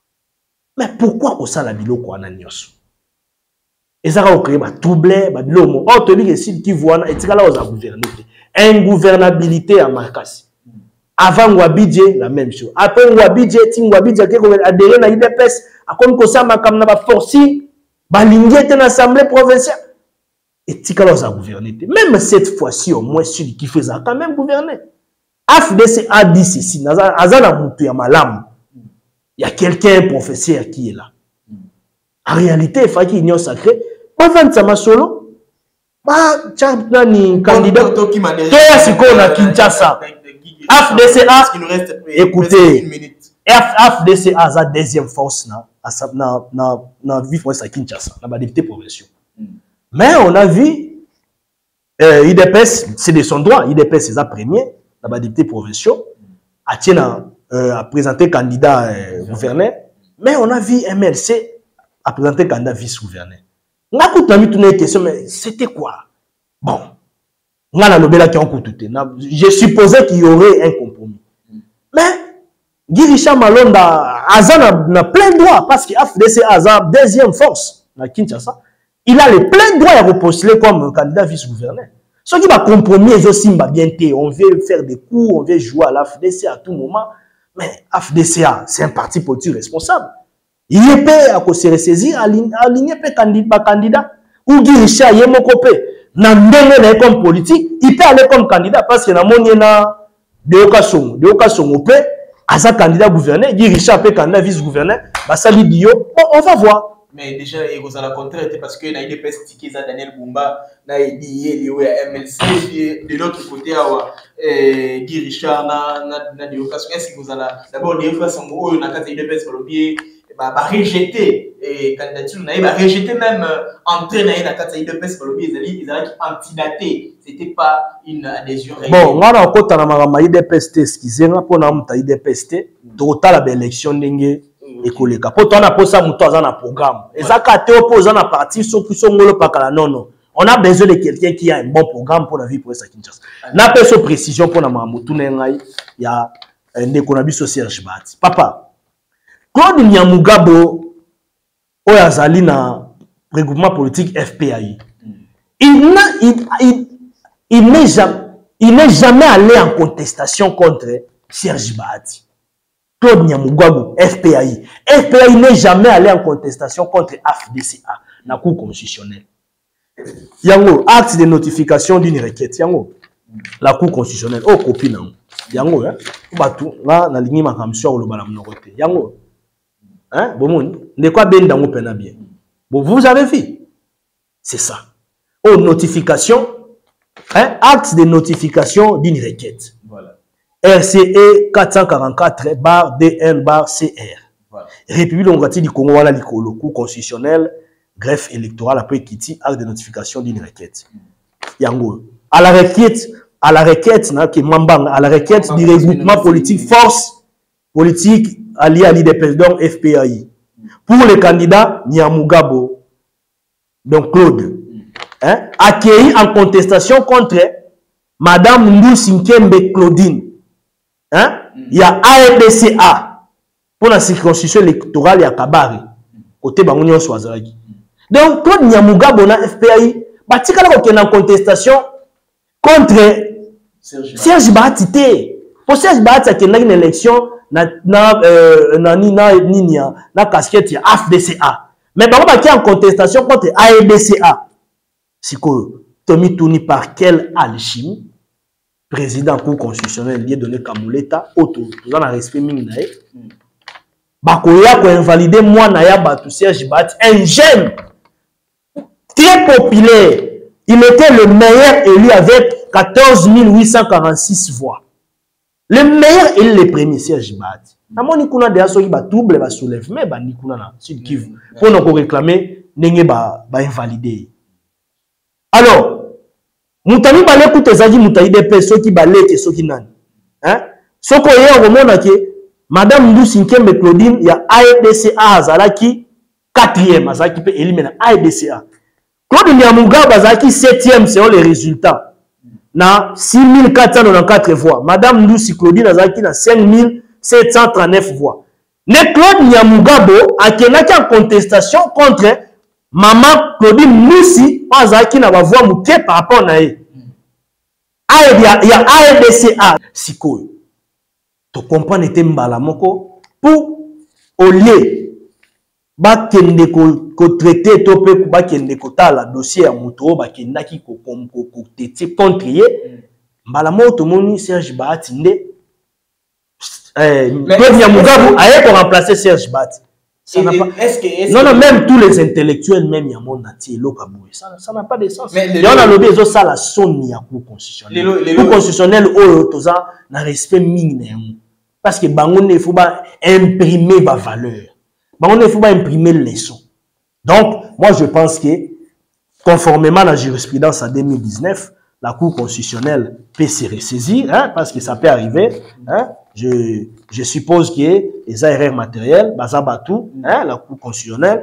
Mais pourquoi on s'en a bilo quoi en agnos? Et ça va créer ma troublé, ma bilomo. Oh, tu dis que si tu vois, et tu vas là aux gouverner. Ingouvernabilité à Marcas. Avant Wabidje, la même chose. Après Wabidje, Tim Wabidje, qui a adhéré à l'IDPS, a comme ça, ma comme n'a forcé, balingué dans l'Assemblée provinciale. Et tu vas là aux gouverner. Même cette fois-ci, au moins, celui qui fait ça, quand même gouverner. AFDC a dit ceci, Azana Moutou ya Malam. Il y a quelqu'un, professeur, qui est là. En réalité, il faut qu'il y ait une union sacrée. Pas vendre ça solo. Pas ni candidat. Qu'est-ce qu'on a Kinshasa? AFDCA. Écoutez, AFDCA a la deuxième force na vie force à Kinshasa, na député provinciaux. Mais on a vu IDPS, c'est de son droit. IDPS c'est sa première, na député provinciaux. A présenté candidat gouverneur. Mais on a vu MLC a présenté candidat vice-gouverneur. On a mis toutes les questions, mais c'était quoi? Bon, on a je supposais qu'il y aurait un compromis. Mais, Guy Richard Malonda, Azan a plein droit, parce qu'il a fait Azan deuxième force, à Kinshasa. Il a le plein droit à repostuler comme candidat vice-gouverneur. Ce qui va compromis, on veut faire des coups, on veut jouer à l'AFDC à tout moment. Mais AFDCA, c'est un parti politique responsable. Il est prêt à se ressaisir, aligner un candidat. Ou Guy Richard, il est mon copain. Comme politique, il peut aller comme candidat parce qu'il y a de occasion au prêt, à sa candidat gouverneur, Guy Richard peut candidat vice-gouverneur, on va voir. Mais déjà, il y a la contraire parce que y a des pesticides à Daniel Bumba, il y a MLC, de l'autre côté, Guy Richard, na des occasions. Est-ce que vous allez d'abord des occasions où on a des pesticides rejeté candidature, rejeté même entrée dans la carte IDPS, ils allaient antidaté. C'était pas une adhésion. Bon, on a encore dans IDPS, excusez-moi, pour nous IDPS, total l'élection n'engé école. Pour toi, on a posé ça dans un programme. Et ça, quand tu opposes un parti, sauf que son mot pas non non. On a besoin de quelqu'un qui a un bon programme pour la vie pour Kinshasa. Na pas de précision pour na mamutu n'engai. Il y a un économiste Serge Bati. Papa, Claude Nyamugabo, oyazali na regroupement politique FPAI. Il n'est jamais allé en contestation contre Serge Bati. Claude Nyamugabo, FPAI. FPAI n'est jamais allé en contestation contre AFDCA, la Cour constitutionnelle. Yango, acte de notification d'une requête. Yango, la Cour constitutionnelle. Oh, copine. Yango, hein. Là, la ligne ma commission ou le balam noroté. Yango. Hein? Bon, ne quoi ben dans pena bien. Bon, vous avez vu. C'est ça. Oh, notification. Hein? Acte de notification d'une requête. Voilà. RCE 444/DN/CR. Voilà. République démocratique du Congo, voilà, le Cour constitutionnel. Greffe électorale après Kiti, acte de notification d'une requête. Yango. À la requête, à la requête du regroupement politique, force politique alliée à l'IDPS, donc FPAI. Pour le candidat Nyamugabo, donc Claude, hein, accueilli en contestation contre Madame Ndou Sinkembe Claudine. Hein, il y a AEDCA pour la circonscription électorale, il y a Kabari, côté Bangonio Swazalagi. Donc, Claude Nyamugabo na FPAI, batika la en contestation contre Serge Bati. Pour Serge Bati, il y a une élection na casquette ya AFDCA. Mais par contre, il y a en contestation contre AEDCA. C'est que Tommy Touni par quelle alchimie, président Cour constitutionnel, lié donné Kamouleta, auto, tout ça, respect minnae. Bakoya ko invalider moi naya Batu Serge Bati, un jeune très populaire. Il était le meilleur élu avec 14 846 voix. Le meilleur élu, le premier, Serge Bati. Namoni kuna de aso ba double ba soulève mais ba nikuna na Sud Kivu pour nous réclamer ndenge ba invalider. Alors, mutani ba l'écoute ezaki mutayi de pe soki ba leke soki nani. Hein? Soko ye romona ke Madame Ndou Sinkembe Claudine ya AEDCA azalaki 4e azalaki pe élu na AEDCA. Claude Nyamugabo azalaki 7e selon les résultats. Na 6494 voix. Madame Ndou Claudine azalaki na 5739 voix. Mais Claude Nyamugabo a en contestation contre Maman Claudine Moussi azalaki na ba voix muke par rapport na elle. Il y a AEDCA. Sikoyo. Tu comprends était mbala moko pour au lieu bakende ko traiter to pe bakende ko tala dossier ya muto bakendaki ko tete contre ye mbala moto moni Serge Bati nde Nyamugabo a pour remplacer Serge Bati. Non, même tous les intellectuels, même il y a mon entier, ça n'a pas de sens. Il y a lobby, ça la sonne à Cour constitutionnelle. Le Cour constitutionnelle, n'a respect minimum. Parce que il faut imprimer ma valeur. Il faut imprimer les leçons. Donc, moi, je pense que, conformément à la jurisprudence en 2019, la Cour constitutionnelle peut se ressaisir, hein, parce que ça peut arriver. Hein. Je suppose que les erreurs matérielles, Bazabatou, hein, la Cour constitutionnelle,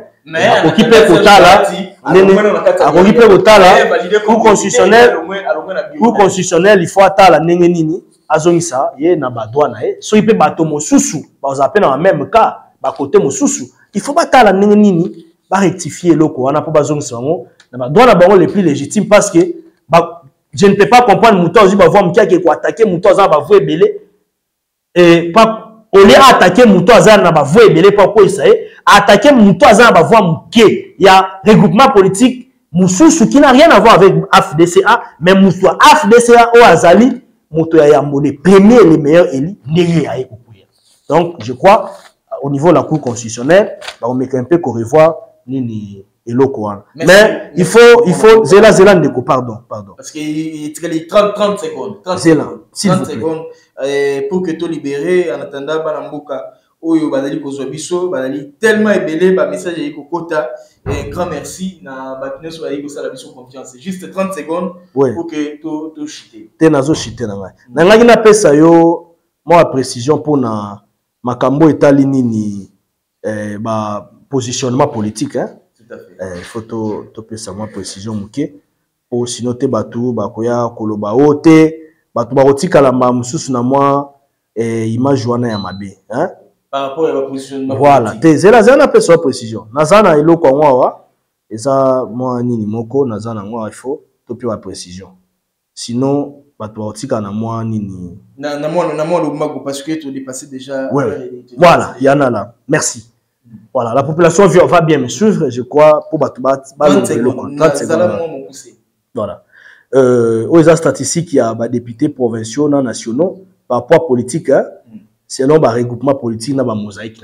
Cour constitutionnelle, il faut attendre la nengenini, azongisa, ye na badouana, so il peut bateau mon sousou, vous appelez dans le même cas, ba côté mon sousou, il faut attendre la nengenini, ba rectifier loko, on a pas besoin de ça, na badouana baron les plus légitimes parce que, je ne peux pas comprendre Mouton aussi va voir Moukia qui attaquer Mouton za va voir belé et pas au lieu attaquer Mouton za na va voir belé pas quoi ça est attaquer Mouton za va voir Moukia il y a regroupement politique Moussou qui n'a rien à voir avec AFDCA mais Moussou AFDCA au Azali Mouton ya Yambone premier les meilleurs élus n'est à écouter. Donc je crois au niveau de la Cour constitutionnelle on met un peu qu'on revoit ni et mais il faut Zéla pardon. Parce qu'il y a 30 secondes. 30 secondes pour que tu libéré en attendant Banambuka oyo bazali kozwa biso bazali tellement ébélé ba message yi kokota et grand merci na batneso bazali kosala biso confiance juste 30 secondes pour que to chiter te nazo chiter na ngai na ngaki na pesa yo moi précision pour na makambo etali nini ba positionnement politique hein tout à fait il faut to pesa moi précision muke pour sinon te batu bakoya koloba ote batu bakotika la mususu na moi image wana ya mabe hein par rapport à la positionnement voilà te zela zana pesa précision nazana eloko ngwa eza moi nini moko nazana ngwa il faut to pe wa précision sinon batu bakotika na moi nini na moi le mago parce que tu dépassé déjà voilà yana là merci. Voilà, la population va bien me suivre, je crois, pour battre 30 secondes. Voilà. Aux statistiques, il y a des députés provinciaux, non nationaux, par rapport à politique, hein, selon le regroupement politique, il y a une mosaïque.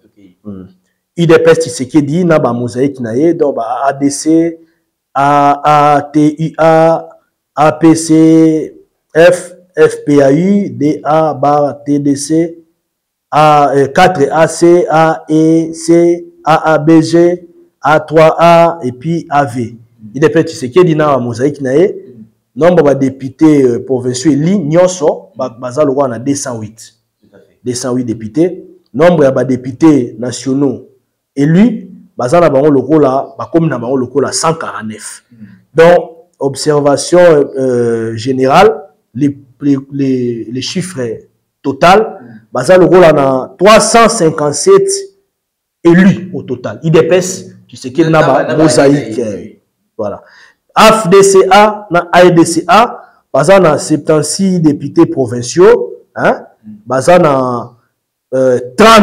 UDPS, c'est ce qui dit, il y a une mosaïque, donc ADC, ATUA, APC, FPAU, DA, TDC, A4AC, AEC, AABG, A3A et puis AV. Il est fait ce qui est dit dans la mosaïque nae nombre de députés provinciaux élis nyoso bazalo wana 208. 208 députés, nombre de députés nationaux élus bazala bango lokola ba comme na bango lokola 149. Donc observation générale les chiffres total bazalo rola na 357 élus au total. IDPS, tu sais qu'il y a une mosaïque. Voilà. AFDCA, na AEDCA, bazalo na 76 députés provinciaux, hein? Bazalo na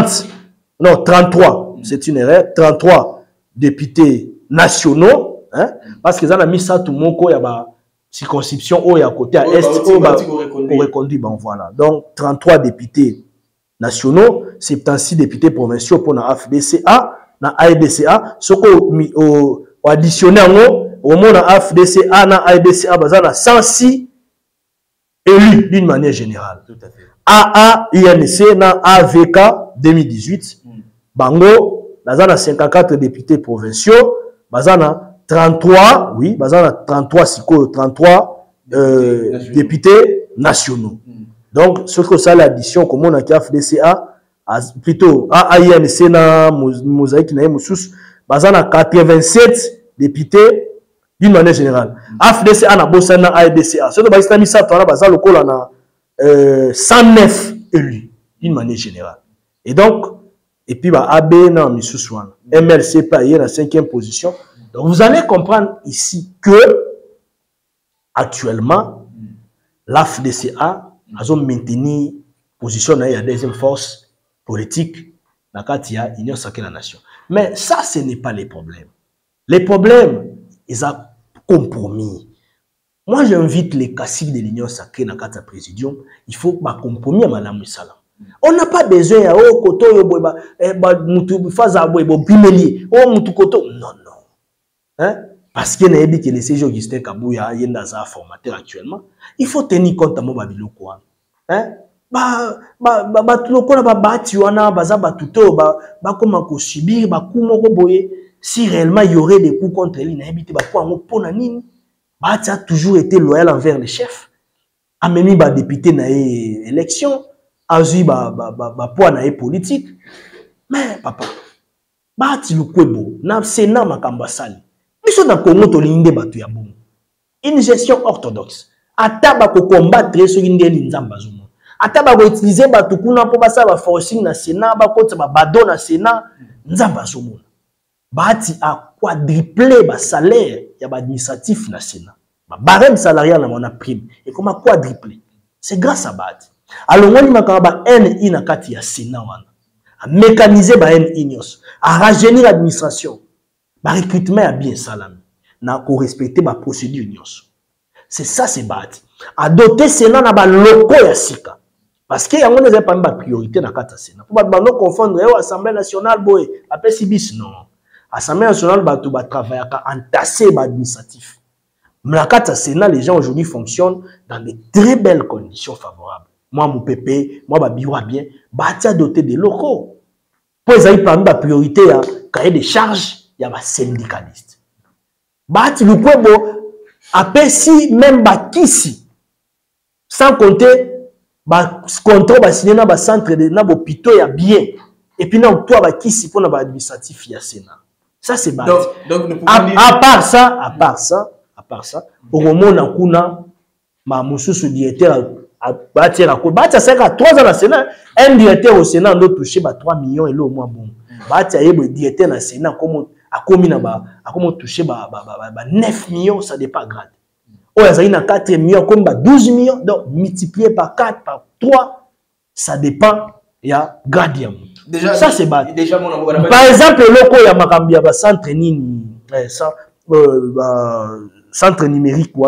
33, c'est une erreur, 33 députés nationaux, hein? Parce que ça a mis ça tout mon il y a circonscription au côté à est pour reconduire, bon voilà. Donc 33 députés nationaux, 76 députés provinciaux pour la AFDCA, na AEDCA, ce qu'on additionné au moins la AFDCA, na AEDCA, bazana 106 élus d'une manière générale. Tout à fait. AA, INC, na AVK 2018, Bango, bazana 54 députés provinciaux, bazana 33, oui, bazana 33, 33 députés nationaux. Donc, ce que ça l'addition, comme on a fait FDCA, plutôt AINC na mosaïque na Moussous, bazana 87 députés d'une manière générale. FDCA na bossa na AIDCA. Ce que bazana mis ça, bazana le col na 109 élus d'une manière générale. Et donc, et puis bah AB na Moussous wana. MLC payé na 5e position. Donc, vous allez comprendre ici que actuellement, l'AFDCA a maintenu position dans la deuxième force politique dans l'Union sacrée de la nation. Mais ça, ce n'est pas les problèmes. Les problèmes, ils ont compromis. Moi, j'invite les caciques de l'Union sacrée dans la présidium. Il faut un compromis à Madame Salam. On n'a pas besoin de non, non. Hein? Parce qu'il y a dit que le CG Augustin Kabouya est dans un formateur actuellement. Il faut tenir compte de mon babiloko. Hein? Si réellement il y aurait des coups contre lui, il a toujours été loyal envers les chefs. A même des députés dans les élections, a eu poids dans les politiques. Mais papa, il y a un Sénat makambasali. Une gestion orthodoxe. Ataba ko combattre ce qui est nzamba zumo. Ataba ko utiliser batu kuna po basa ba forcing na Sénat ba kota ba bado na Sénat nzamba zumo. Bati a quadruplé ba salaire ya ba administratif na Sénat. Ba barème salarial na mona prime et comment quadruplé. C'est grâce à Bati. Alors on makaba ba NI na kati ya Sénat wana. A mécaniser ba NI nyos, a rajeunir l'administration. Ba recrutement a bien salami. Na ko respecter ba procédure nyos. C'est ça, c'est bâti. Adopter Sénat na ba loko ya sika. Parce que yango n'est pas une priorité dans le Sénat. Pour pas nous confondre l'Assemblée nationale boy, après Sibis non. L'Assemblée nationale ba tout ba travailler à entasser ba administratif. Mais la carte Sénat, les gens aujourd'hui fonctionnent dans de très belles conditions favorables. Moi mon PP, moi ba biwa bien, bâti à doter des locaux. Pour les amis, parmi la priorité, il y a cahier de charges, il y a des syndicalistes. Bahati Lukwebo, après si même Bakisi, sans compter, contrat va signer dans le centre de l'hôpital, il y a bien. Et puis, non, toi, Bakisi, pour l'administratif, il y a Sénat. Ça, c'est Bahati. Donc, à part ça, au moment où on a ma moussous directeur Bahati c'est à 3 ans au Sénat. Un directeur au Sénat doit toucher 3 millions et au moins bon. Bahati est le directeur au Sénat, comme toucher 9 millions, ça dépend grade. Oh, il y a 4 millions, comme 12 millions, donc multiplié par 4, par 3, ça dépend, il y a grade. Déjà, ça c'est bas. Par exemple, il y a un centre centre numérique ou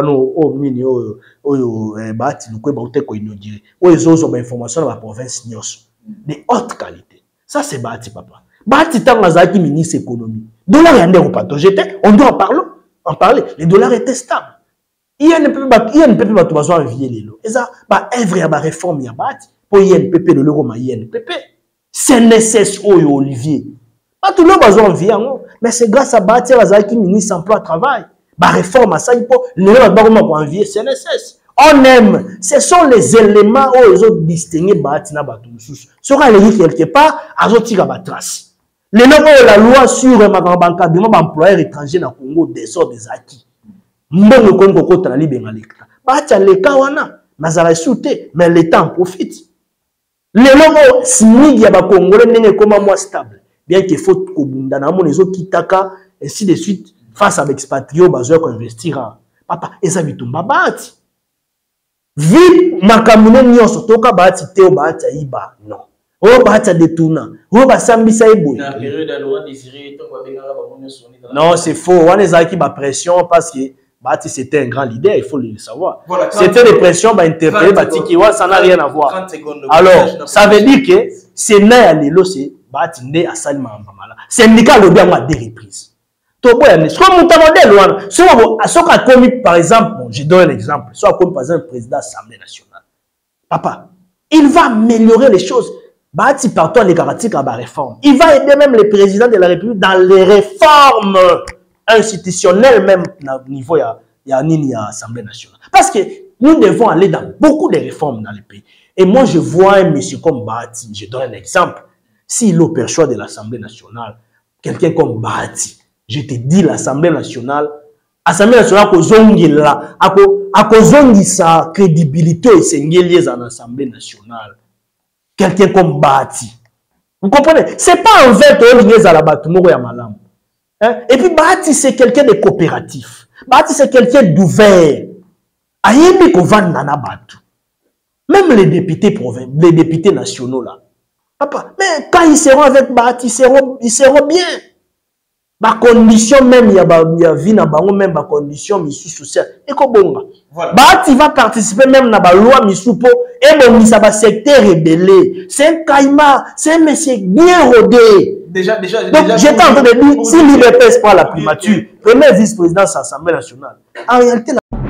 ils ont information dans la province de haute qualité. Ça c'est bâti, papa. Bâti tant que ministre économie. Dollar on doit en parler. Les dollars étaient stables. Il y a une PP qui va envier les lots. Et ça, œuvre à la réforme, il y a bâti. Pour INPP, le euro, INPP. C'est nécessaire, Olivier. Pas tout le monde va envier, mais c'est grâce à bâti, qui ministre emploi travail. La réforme à ça, il faut le euro envier, c'est nécessaire. On aime. Ce sont les éléments où ils ont distingué bâti na batumsus. Sera les quelque part, à zotika ba trace. Les noms la loi sur l'encadrement d'employeurs étrangers dans le Congo des sortes des acquis. Mbongo Congo kota na libenga lekta. Bâti le kawana, nazara souté, mais l'État en profite. Les noms smig ya ba Congolais n'est comme moi stable. Bien qu'il faut kobunda na mon ezo kitaka ainsi de suite face à l'expatrio bazoa ko investira. Papa eza bitumba bâti. Vu makamune nyonso toka bâti teo bâti iba non. O bâti détourna. O ba sambisa eboy. Na période à Laurent Désiré to ba bengala ba monyo soni. Non, c'est faux. On les a qui ba pression parce que Bati c'était un grand leader, il faut le savoir. Voilà, c'était des pressions, interpellé Bati ça n'a rien à voir. Alors, ça veut dire que c'est né à l'élo, c'est Bati né à Salima Mbamala. Syndicat le bien à des reprises. Soit comme par exemple, je donne un exemple, soit comme par exemple le président de l'Assemblée nationale. Papa, il va améliorer les choses. Bati partout les garanties à la réforme. Il va aider même le président de la République dans les réformes institutionnelles, même au niveau de l'Assemblée nationale. Parce que nous devons aller dans beaucoup de réformes dans le pays. Et moi, je vois un monsieur comme Bati, je donne un exemple. S'il est perçoit de l'Assemblée nationale, quelqu'un comme Bati, je te dis l'Assemblée nationale, a sa crédibilité et ses liés en Assemblée nationale. Quelqu'un comme Bati. Vous comprenez? C'est pas en fait liés à la Batumoro ya Malam. Et puis Bati, c'est quelqu'un de coopératif. Bati, c'est quelqu'un d'ouvert. Ayebi ko van nana Batu. Même les députés nationaux là. Papa, mais quand ils seront avec Bati, ils seront bien. Ma condition même, il y a vie na bango même ma condition misu sociale. Et kobonga. Bati va participer même na ba loi misupo et bon misa ba secteur rebellé. C'est un caïma, c'est un monsieur bien rodé. Déjà. Donc j'étais en train de dire si l'IBPS prend la primature, premier vice-président de l'Assemblée nationale. En réalité